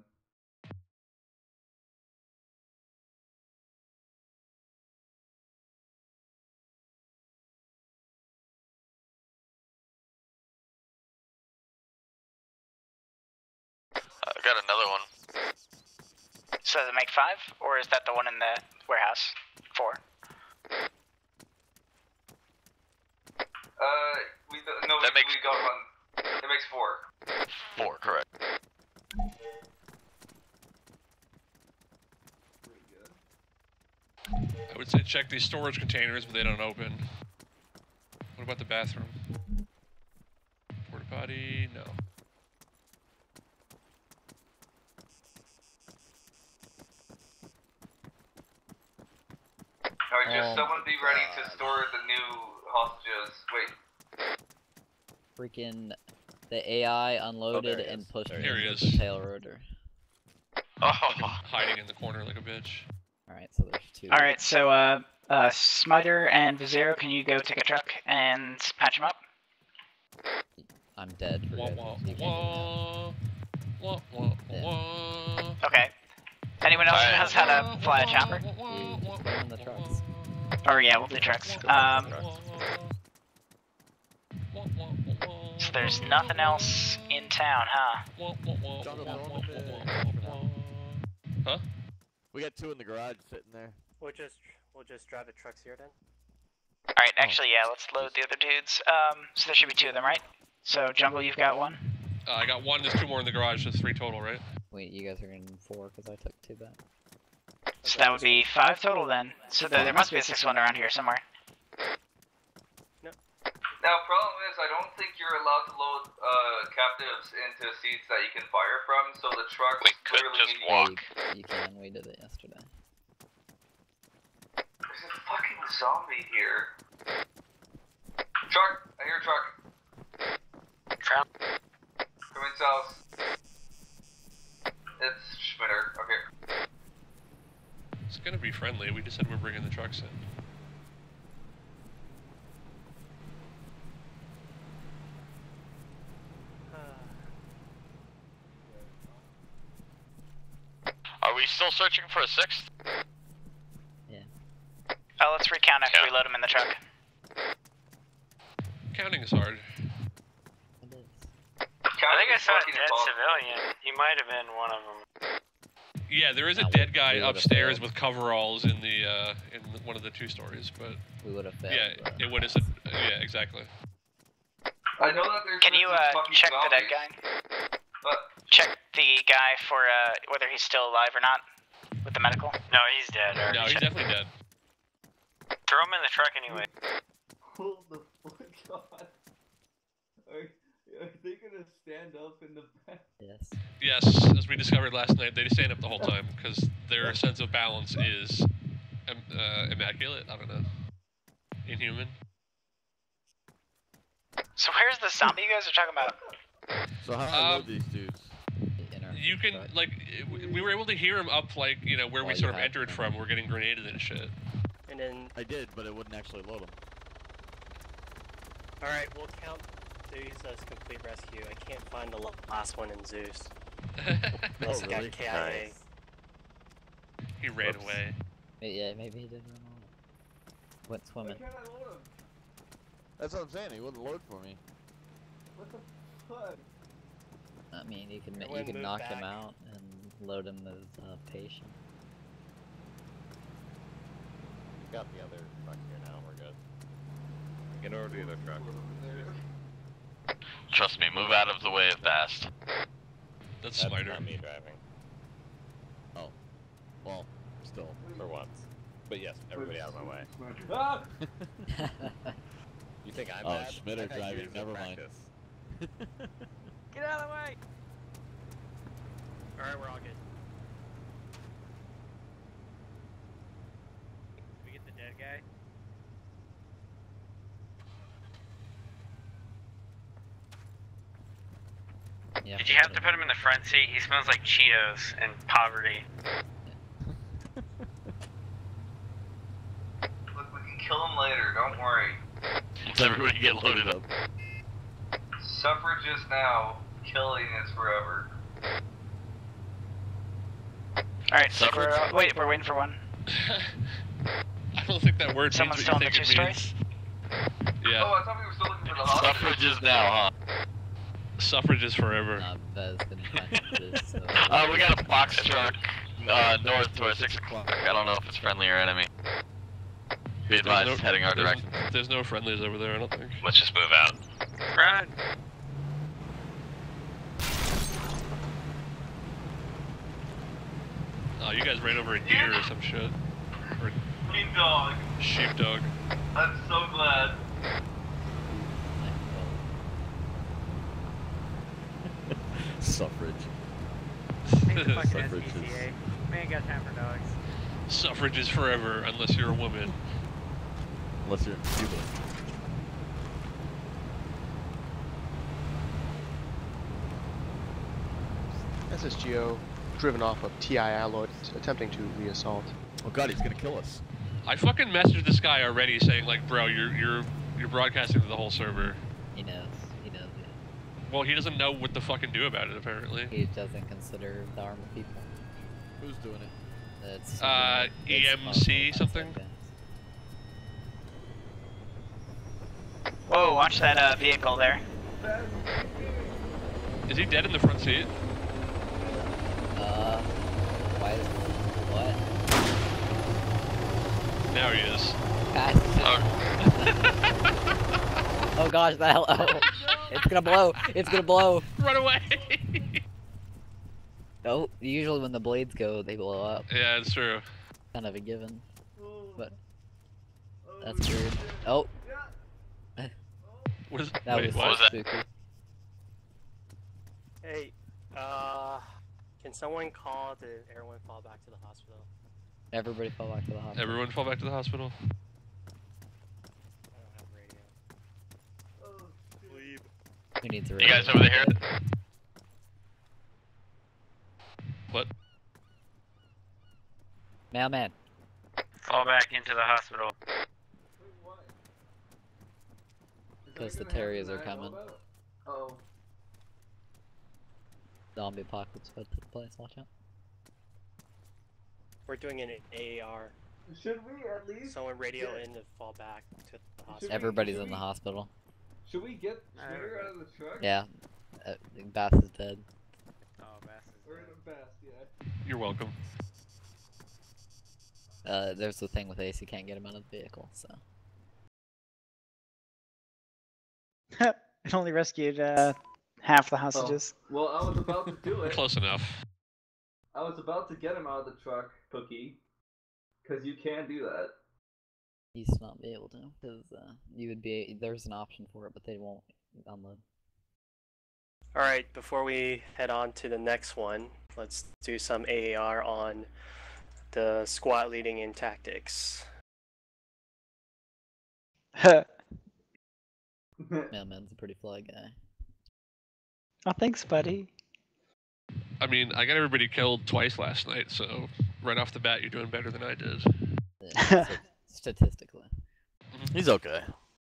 I got another one. So does it make five, or is that the one in the warehouse? Four. Uh, we no, That we, makes- we got one. It makes four. Four, correct. Pretty good. I would say check these storage containers, but they don't open. What about the bathroom? Porta potty? No. Alright, just Oh someone my be ready God. to store the new hostages. Wait. Freaking the A I unloaded there he and is. pushed There me he into is. the tail rotor. Oh, Hiding in the corner like a bitch. Alright, so there's two. All right, so uh, uh, Smiter and Vizero, can you go take a truck and patch them up? I'm dead for Wah, good. wah, You can't do wah, wah, wah, Yeah. wah. Okay. Anyone else Alright. knows how to fly a chopper? that. You just put them in the trucks. Or yeah, we'll do trucks. Um, so there's nothing else in town, huh? Huh? We got two in the garage sitting there. We'll just we'll just drive the trucks here then. All right, actually, yeah, let's load the other dudes. Um, so there should be two of them, right? So Jungle, you've got one. Uh, I got one, there's two more in the garage, there's three total, right? Wait, you guys are getting four because I took two back. So that would be five total then. So there, there must be a sixth one around here somewhere. Now, problem is, I don't think you're allowed to load uh, captives into seats that you can fire from, so the trucks We could literally just need- walk. You can, we did it yesterday. There's a fucking zombie here. Truck! I hear a truck. Truck. Coming south. It's Schmitter. Okay. It's gonna be friendly, we just said we're bringing the trucks in. Are we still searching for a sixth? Oh, let's recount after Yeah. we load them in the truck. Counting is hard. It is. I think I saw a dead civilian. He might have been one of them. Yeah, there is a Now, dead we guy would've upstairs failed. with coveralls in the uh, in one of the two stories, but We would have failed. yeah, but- it would have said, yeah, exactly. I know that there's Can you some uh, fucking check the dead zombies, guy? But Check the guy for uh, whether he's still alive or not with the medical. No, he's dead. Or No, he's definitely dead. Throw him in the truck anyway. hold the fuck on. Are, are they gonna stand up in the back? Yes. Yes, as we discovered last night, they stand up the whole time because their sense of balance is um, uh, immaculate. I don't know, inhuman. So where's the zombie you guys are talking about? So how do I Um, load these dudes? In our You can truck. like, it- we were able to hear him up like you know where Oh, we you sort of have entered them. from. We're getting grenaded and shit. And then I did, but it wouldn't actually load them. alright, we'll count Zeus as complete rescue. I can't find the la- last one in Zeus. Unless Oh, it got really? K I A. Nice. He ran Whoops. away. Yeah, maybe he did run off. Went Why swimming. can't I load him? That's what I'm saying. He wouldn't load for me. What the fuck? I mean, you can It ma- you wouldn't can move knock back. him out and load him as a patient. Got the other truck here now, we're good. Get over to the other truck. Trust me, move out of the way fast. That's, That's Smiter. not me driving, Oh. Well, still. for once. But yes, everybody out of my way. Ah! You think I'm Oh, bad? Schmitter I've had driving, years of never mind. practice. Get out of the way! Alright, we're all good. Did we get the dead guy? Yeah. Did you have to put him in the front seat? He smells like Cheetos and poverty. Look, we can kill him later. Don't worry. Let's everybody get loaded up. Suffrage is now, killing is forever. Alright, so we're, uh, wait, we're waiting for one. I don't think that word Someone's means still what in you the think two it means. stories? Yeah. Oh, I thought we were still looking for the hospital. Suffrage is now, huh? Suffrage is forever. Nah, Bez didn't find this, so... Uh, we got a box truck uh, north to our six o'clock. I don't know if it's friendly or enemy. Be advised, There's no- heading our there's- direction. There's no friendlies over there, I don't think. Let's just move out. Run! Oh, you guys ran over a deer or some shit. Or Sheepdog. sheepdog. I'm so glad. Suffrage. Make the fucking Suffrage S P C is- A. Man, ain't got time for dogs. Suffrage is forever unless you're a woman. Unless you're in Cuba. S S G O driven off of T I Alloy attempting to reassault. Oh god, he's gonna kill us. I fucking messaged this guy already saying like, bro, you're you're you're broadcasting to the whole server. He knows. He knows it. Well, he doesn't know what to fucking do about it apparently. He doesn't consider the armor people. Who's doing it? It's Uh, E M C something. Whoa, watch that uh, vehicle there. Is he dead in the front seat? Uh, why is what? Now he is. Oh gosh, the hell! Oh, it's gonna blow! It's gonna blow! Run away! Oh, usually when the blades go, they blow up. Yeah, it's true. Kind of a given. But that's weird. Oh. What is, That wait, was what was so that? spooky. Hey, uh, can someone call the everyone fall back to the hospital? Everybody fell back to the hospital. Everyone fall back to the hospital. I don't have radio. Leave. Who needs a You guys over there? What? Mailman. Fall back into the hospital. Because the terriers are coming. Oh. Zombie apocalypse about to take place, watch out. We're doing an A A R. Should we at least? Someone radio get- in to fall back to the hospital. we- Everybody's should in the we- hospital. Should we get Twitter out of the truck? Yeah. Uh, Bass is dead. Oh, Bass is Or dead. the best, yeah. You're welcome. Uh, there's the thing with Ace, you can't get him out of the vehicle, so. It only rescued uh, half the hostages. Well, I was about to do it. Close enough. I was about to get him out of the truck, Cookie. Because you can do that. He used to not be able to, because uh, you would be, there's an option for it, but they won't unload. Alright, before we head on to the next one, let's do some A A R on the squad leading in tactics. Mailman's a pretty fly guy. Oh, thanks, buddy. I mean, I got everybody killed twice last night, so right off the bat, you're doing better than I did. Yeah, st- statistically. He's okay.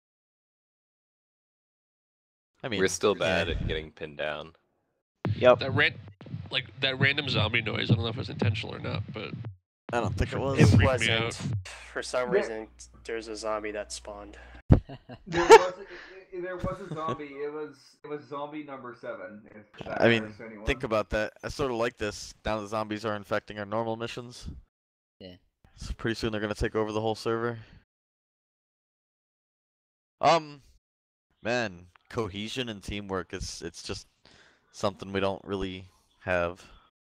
I mean, We're still bad yeah. at getting pinned down. Yep. That ran, like that random zombie noise. I don't know if it was intentional or not, but I don't think it was. It freaked me wasn't. out. For some reason, there's a zombie that spawned. There was, it, there was a zombie. It was it was zombie number seven. If that I mean, matters to anyone. think about that. I sort of like this. Now the zombies are infecting our normal missions. Yeah. So pretty soon they're gonna take over the whole server. Um, man, cohesion and teamwork is it's just something we don't really have.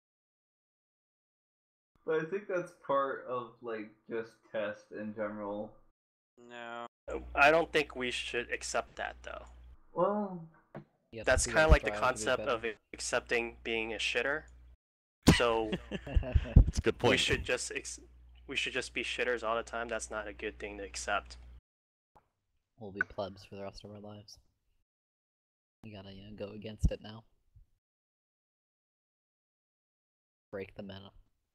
But I think that's part of like just test in general. No. I don't think we should accept that though. Well, You have to That's see kind of what like the trials to be concept better. of accepting being a shitter. So It's a good point. we should just ex we should just be shitters all the time. That's not a good thing to accept. We'll be plebs for the rest of our lives. You gotta you know, go against it now. Break the meta.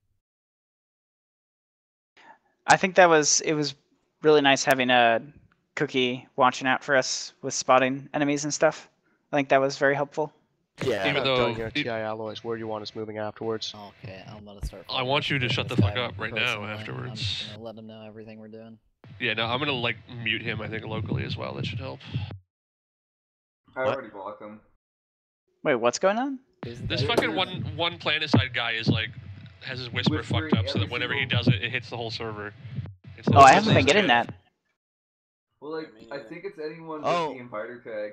I think that was it was really nice having a Cookie watching out for us with spotting enemies and stuff. I think that was very helpful. Yeah, Even though done your T I alloys, where do you want us moving afterwards? Okay, I'm gonna start. I want you to shut the fuck up right now. personally. Afterwards. I'm gonna let him know everything we're doing. Yeah, no, I'm gonna like mute him. I think locally as well. That should help. I What? already blocked him. Wait, what's going on? This fucking one one planet side guy is like has his whisper Whispering fucked up, so that every whenever he single- does it, it hits the whole server. It's Oh, not I just haven't been his getting channel. that. Well, like, I think it's anyone with Oh. the inviter tag.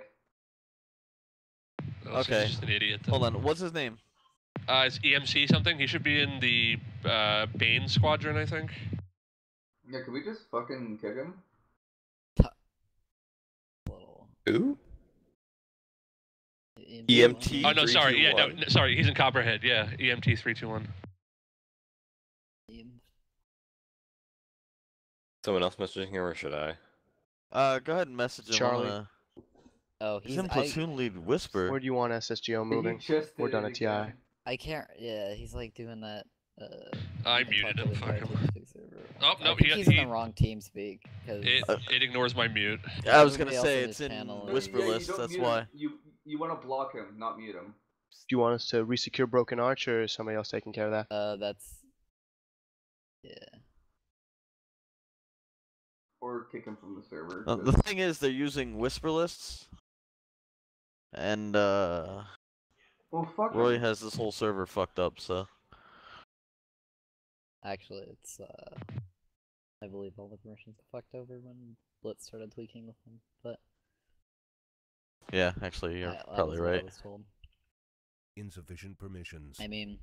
Oh, so Okay. he's just an idiot. Then. Hold on. What's his name? Uh, it's E M C something. He should be in the uh, Bane squadron, I think. Yeah, can we just fucking kick him? Who? E E M T. Oh no, three, sorry. two, Yeah, no, one. no, sorry. He's in Copperhead. Yeah, E M T three two one. Someone else messaging him, or should I? Uh, go ahead and message him. Charlie. I'm gonna... Oh, He's he's in platoon lead Whisper. Where do you want S S G O moving? just We're did done it at T I. again. I can't. Yeah, he's like doing that. Uh, I talk muted to him. the Fuck entire him. TeamSpeak server. Oh I no, think he, he's he in the wrong team speak. Cause it it ignores my mute. I was gonna everybody else say in it's his in channel is- Whisper Yeah, you list. don't That's mute why. him. You you want to block him, not mute him. Do you want us to resecure Broken Arch, or is somebody else taking care of that? Uh, that's yeah. Or kick him from the server. Uh, the 'cause- thing is, they're using Whisper lists, and uh, Well, fuck Roy him. has this whole server fucked up. So Actually, it's uh, I believe all the permissions got fucked over when Blitz started tweaking with them, but yeah, actually, you're I- that probably was what I right. was told. Insufficient permissions. I mean,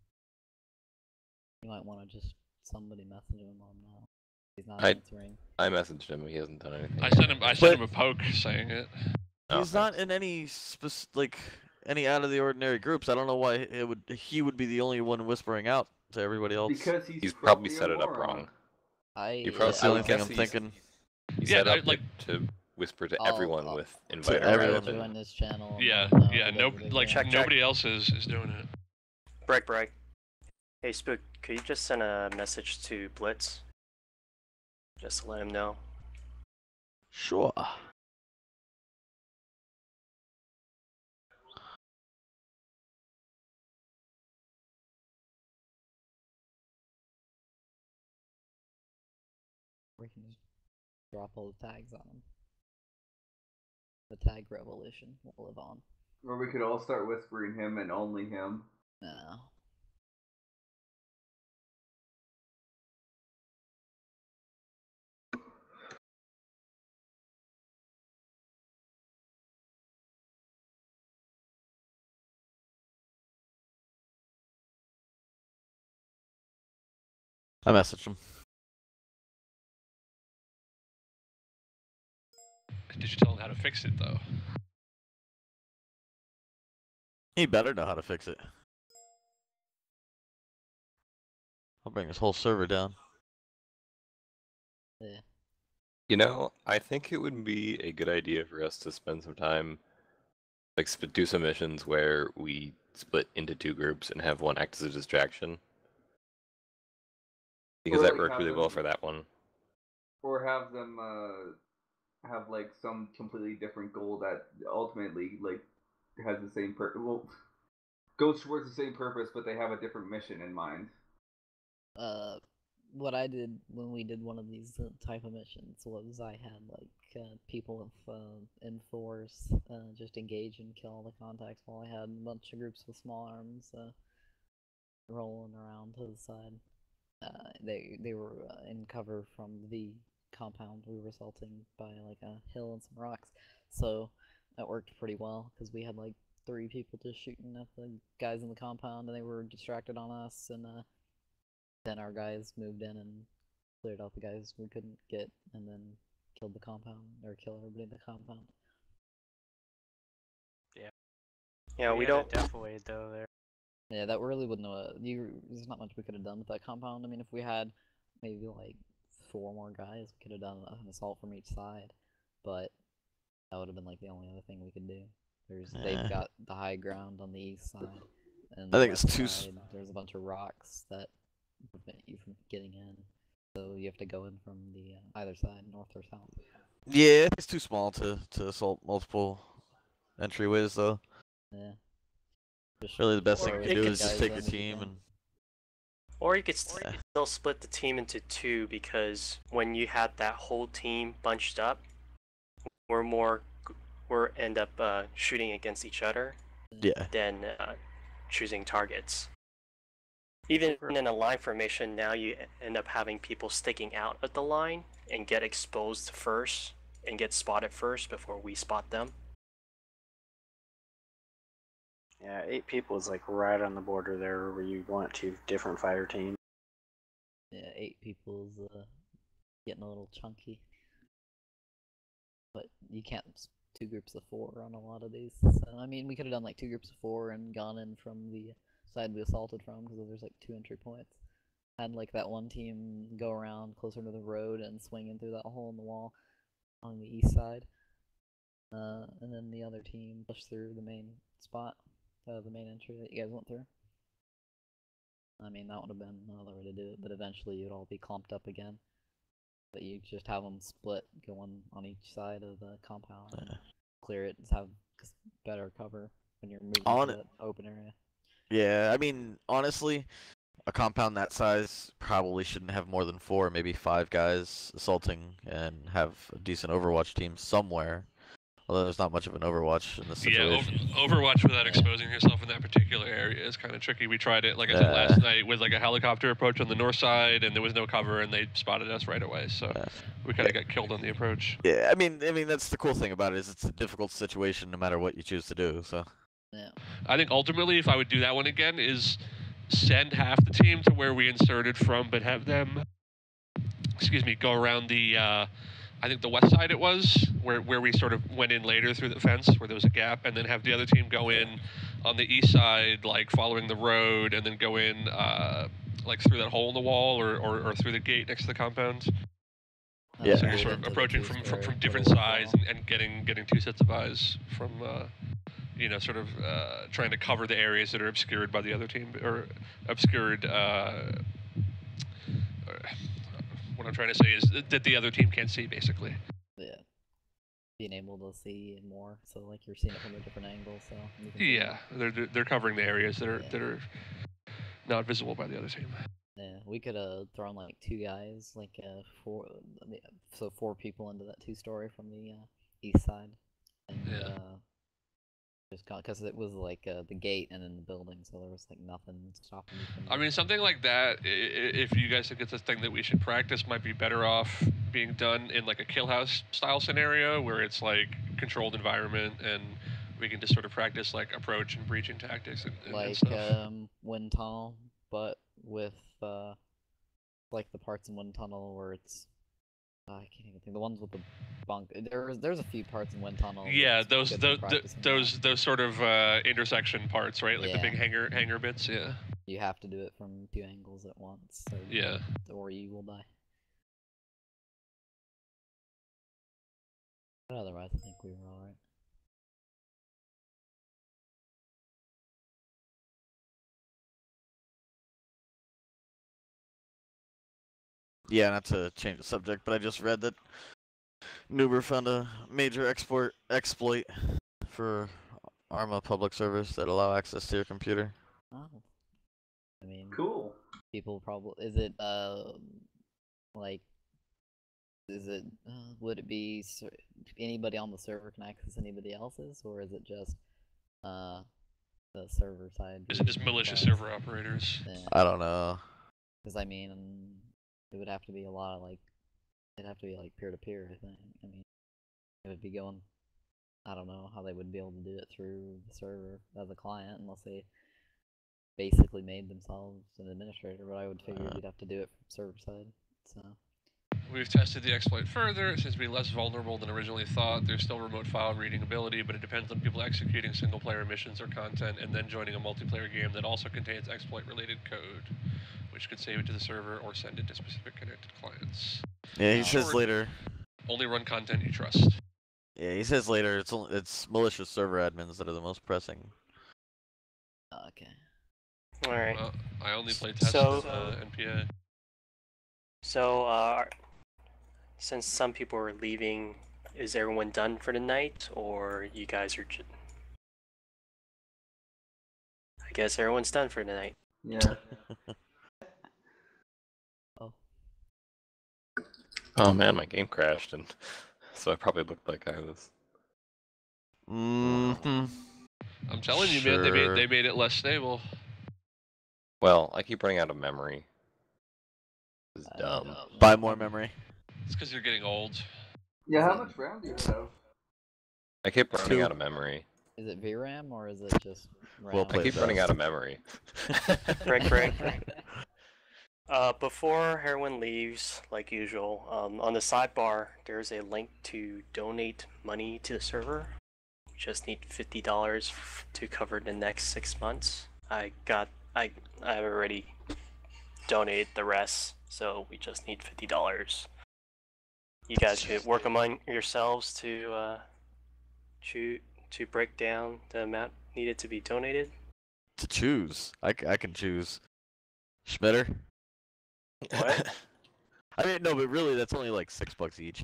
you might want to just somebody message him on uh, he's not I answering. I messaged him. He hasn't done anything. I sent him. I yet. sent him a poke saying it. Oh, He's not in any spec- like any out of the ordinary groups. I don't know why it would. He would be the only one whispering out to everybody else. Because he's, He's probably a set it up moron. wrong. I He yeah, probably, That's the I only would thing guess I'm he's- thinking. He Yeah, set I- up like- it to whisper to I'll- everyone I'll- with To inviter everyone. rather join than. this channel. and Yeah, let him know yeah. if No, everything's like going. Check, check. nobody else is is doing it. Break, break. Hey, Spook, could you just send a message to Blitz? Just to let him know. Sure. We can just drop all the tags on him. The tag revolution will live on. Or we could all start whispering him and only him. No. I messaged him. Did you tell him how to fix it though? He better know how to fix it. I'll bring his whole server down. Yeah. You know, I think it would be a good idea for us to spend some time, like, sp- do some missions where we split into two groups and have one act as a distraction. Because Or, that like, worked have really well them- for that one. Or have them uh, have like some completely different goal that ultimately like has the same pur- well goes towards the same purpose, but they have a different mission in mind. Uh, what I did when we did one of these uh, type of missions was I had like uh, people with uh, in force uh, just engage and kill all the contacts while I had a bunch of groups with small arms uh, rolling around to the side. Uh, they they were uh, in cover from the compound. We were assaulting by like a hill and some rocks, so that worked pretty well because we had like three people just shooting at the guys in the compound, and they were distracted on us. And uh, then our guys moved in and cleared out the guys we couldn't get, and then killed the compound or kill everybody in the compound. Yeah, we had a don't. death wade though there. Yeah, that really wouldn't have. You, there's not much we could have done with that compound. I mean, if we had maybe like four more guys, we could have done an assault from each side, but that would have been like the only other thing we could do. There's Eh. they've got the high ground on the east side, and I the think it's west too s- side, there's a bunch of rocks that prevent you from getting in. So you have to go in from the uh, either side, north or south. Yeah, it's too small to to assault multiple entryways though. Yeah. Just Really, the best Or thing you it can do could is just s- take your guys in team the and. Or you could st- still split the team into two, because when you had that whole team bunched up, we're more we're end up uh, shooting against each other Yeah. than uh, choosing targets. Even in a line formation, now you end up having people sticking out of the line and get exposed first and get spotted first before we spot them. Yeah, eight people is like right on the border there where you want two different fighter teams. Yeah, eight people's uh, getting a little chunky. But you can't s- two groups of four on a lot of these. So, I mean, we could have done like two groups of four and gone in from the side we assaulted from, because there's like two entry points. Had like that one team go around closer to the road and swing in through that hole in the wall on the east side. Uh, and then the other team push through the main spot, uh, the main entry that you guys went through. I mean, that would have been another way to do it, but eventually you'd all be clumped up again. But you just have them split, going on each side of the compound, and clear it, and have c- better cover when you're moving On to it- that open area. Yeah, I mean, honestly, a compound that size probably shouldn't have more than four, maybe five guys assaulting and have a decent Overwatch team somewhere. Although there's not much of an Overwatch in this Yeah, situation. over, Overwatch without exposing yourself in that particular area is kind of tricky. We tried it, like I said last Yeah. night, with like a helicopter approach on the north side, and there was no cover, and they spotted us right away. So we kind of got killed on the approach. Yeah, I mean, I mean that's the cool thing about it is it's a difficult situation no matter what you choose to do. So. Yeah. I think ultimately, if I would do that one again, is send half the team to where we inserted from, but have them, excuse me, go around the, uh, I think the west side it was, where where we sort of went in later through the fence, where there was a gap, and then have the other team go in on the east side, like following the road, and then go in, uh, like through that hole in the wall, or, or, or through the gate next to the compound. Yeah. So you're Lead sort of into the approaching from, from, two-story from with different a low sides wall. and, and getting getting two sets of eyes from, uh, you know, sort of uh, trying to cover the areas that are obscured by the other team, or obscured. Uh, uh, what I'm trying to say is that the other team can't see, basically. Yeah. Being able to see more, so like you're seeing it from a different angle, so. you can see Yeah, they're they're they're covering the areas that are that are not visible by the other team. Yeah, we could have thrown like two guys, like uh, four, so four people into that two-story from the uh, east side, and Yeah. uh, just because it was like uh, the gate and then the building, so there was like nothing stopping you from. I mean, something like that, i- i- if you guys think it's a thing that we should practice, might be better off being done in like a kill house style scenario where it's like controlled environment and we can just sort of practice like approach and breaching tactics and, and, and like stuff. um, wind tunnel, but with uh, like the parts in wind tunnel where it's. I can't even think. The ones with the bunk. There's there's a few parts in wind tunnel. where Yeah, it's those good those for practicing that. those those sort of uh, intersection parts, right? Like the Yeah. big hanger hanger bits. Yeah. You have to do it from two angles at once. Or Yeah. Or you will die. But otherwise, I think we were alright. Yeah, not to change the subject, but I just read that Nuber found a major export exploit for Arma public servers that allow access to your computer. Oh. I mean, Cool. people probably is it uh like is it uh, would it be ser- anybody on the server can access anybody else's, or is it just uh the server side? Is it just malicious guys? server operators? Yeah. I don't know. Because I mean, it would have to be a lot of like, it'd have to be like peer to peer. I think. I mean, it would be going. I don't know how they would be able to do it through the server as a client unless they basically made themselves an administrator. But I would figure Uh. you'd have to do it from server side. So. We've tested the exploit further. It seems to be less vulnerable than originally thought. There's still remote file reading ability, but it depends on people executing single-player missions or content and then joining a multiplayer game that also contains exploit-related code, which could save it to the server or send it to specific connected clients. Yeah, he In says short, later. Only run content you trust. Yeah, he says later it's only, it's malicious server admins that are the most pressing. Okay. All right. Well, I only play test So- uh, N P A. So, uh, since some people are leaving, is everyone done for the night, or you guys are ju- guess everyone's done for tonight. Yeah. Oh. Oh man, my game crashed, and so I probably looked like I was. Mm-hmm. I'm telling you, man, they made Sure. they made it less stable. Well, I keep running out of memory. This is dumb. Buy more memory. It's because you're getting old. Yeah, how much RAM do you have? I keep running Two. out of memory. Is it V RAM or is it just RAM? Well I played, keep running Beth. out of memory. Frank, Frank. Uh, before Heroin leaves, like usual, um, on the sidebar, there's a link to donate money to the server. We just need fifty dollars to cover the next six months. I got, I, I already donated the rest, so we just need fifty dollars. You guys could work among yourselves to, uh, to, to break down the amount needed to be donated. To choose. I, c- I can choose. Schmitter? What? I mean, no, but really, that's only like six bucks each.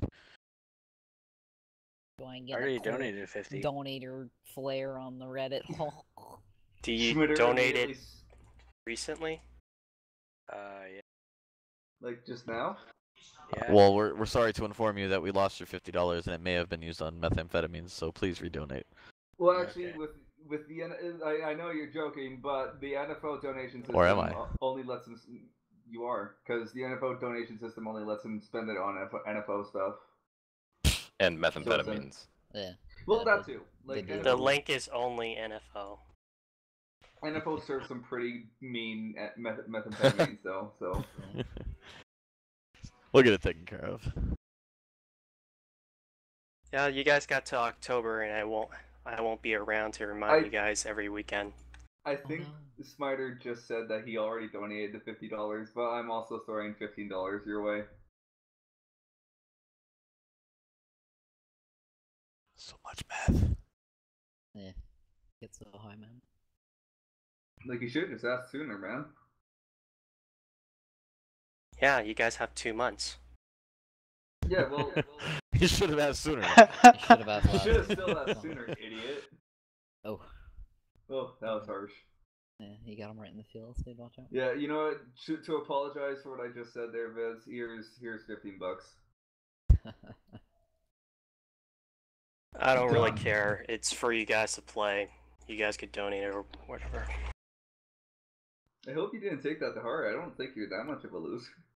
Do I I get already a cool donated fifty. donator flare on the Reddit? Do you Schmitter donate it immediately s- recently? Uh, yeah. Like just now? Yeah. Well, we're, we're sorry to inform you that we lost your fifty dollars and it may have been used on methamphetamines, so please redonate. Well, actually, Okay. with with the N- I, I know you're joking, but the N F O donation system Or am I? o- only lets them. s- You are, because the N F O donation system only lets them spend it on N F O stuff. And methamphetamines. Yeah. Well, Yeah, that they- too. they Like do N F The O, link is only N F O. N F O serves some pretty mean at meth- methamphetamines, though. So We'll get it taken care of. Yeah, you guys got to October, and I won't. I won't be around to remind I- you guys every weekend. I think Smiter just said that he already donated the fifty dollars, but I'm also throwing fifteen dollars your way. So much math. Yeah. It's so high, man. Like you should have just asked sooner, man. Yeah, you guys have two months. Yeah, well, You should have asked sooner. You should have asked you last should have week. still asked sooner, idiot. Oh. Oh, that was harsh. Yeah, you got him right in the field, so watch out. Yeah, you know what? To, to apologize for what I just said there, Viz, here's here's fifteen bucks. I don't really Done. care. It's for you guys to play. You guys could donate or whatever. I hope you didn't take that to heart. I don't think you're that much of a loser.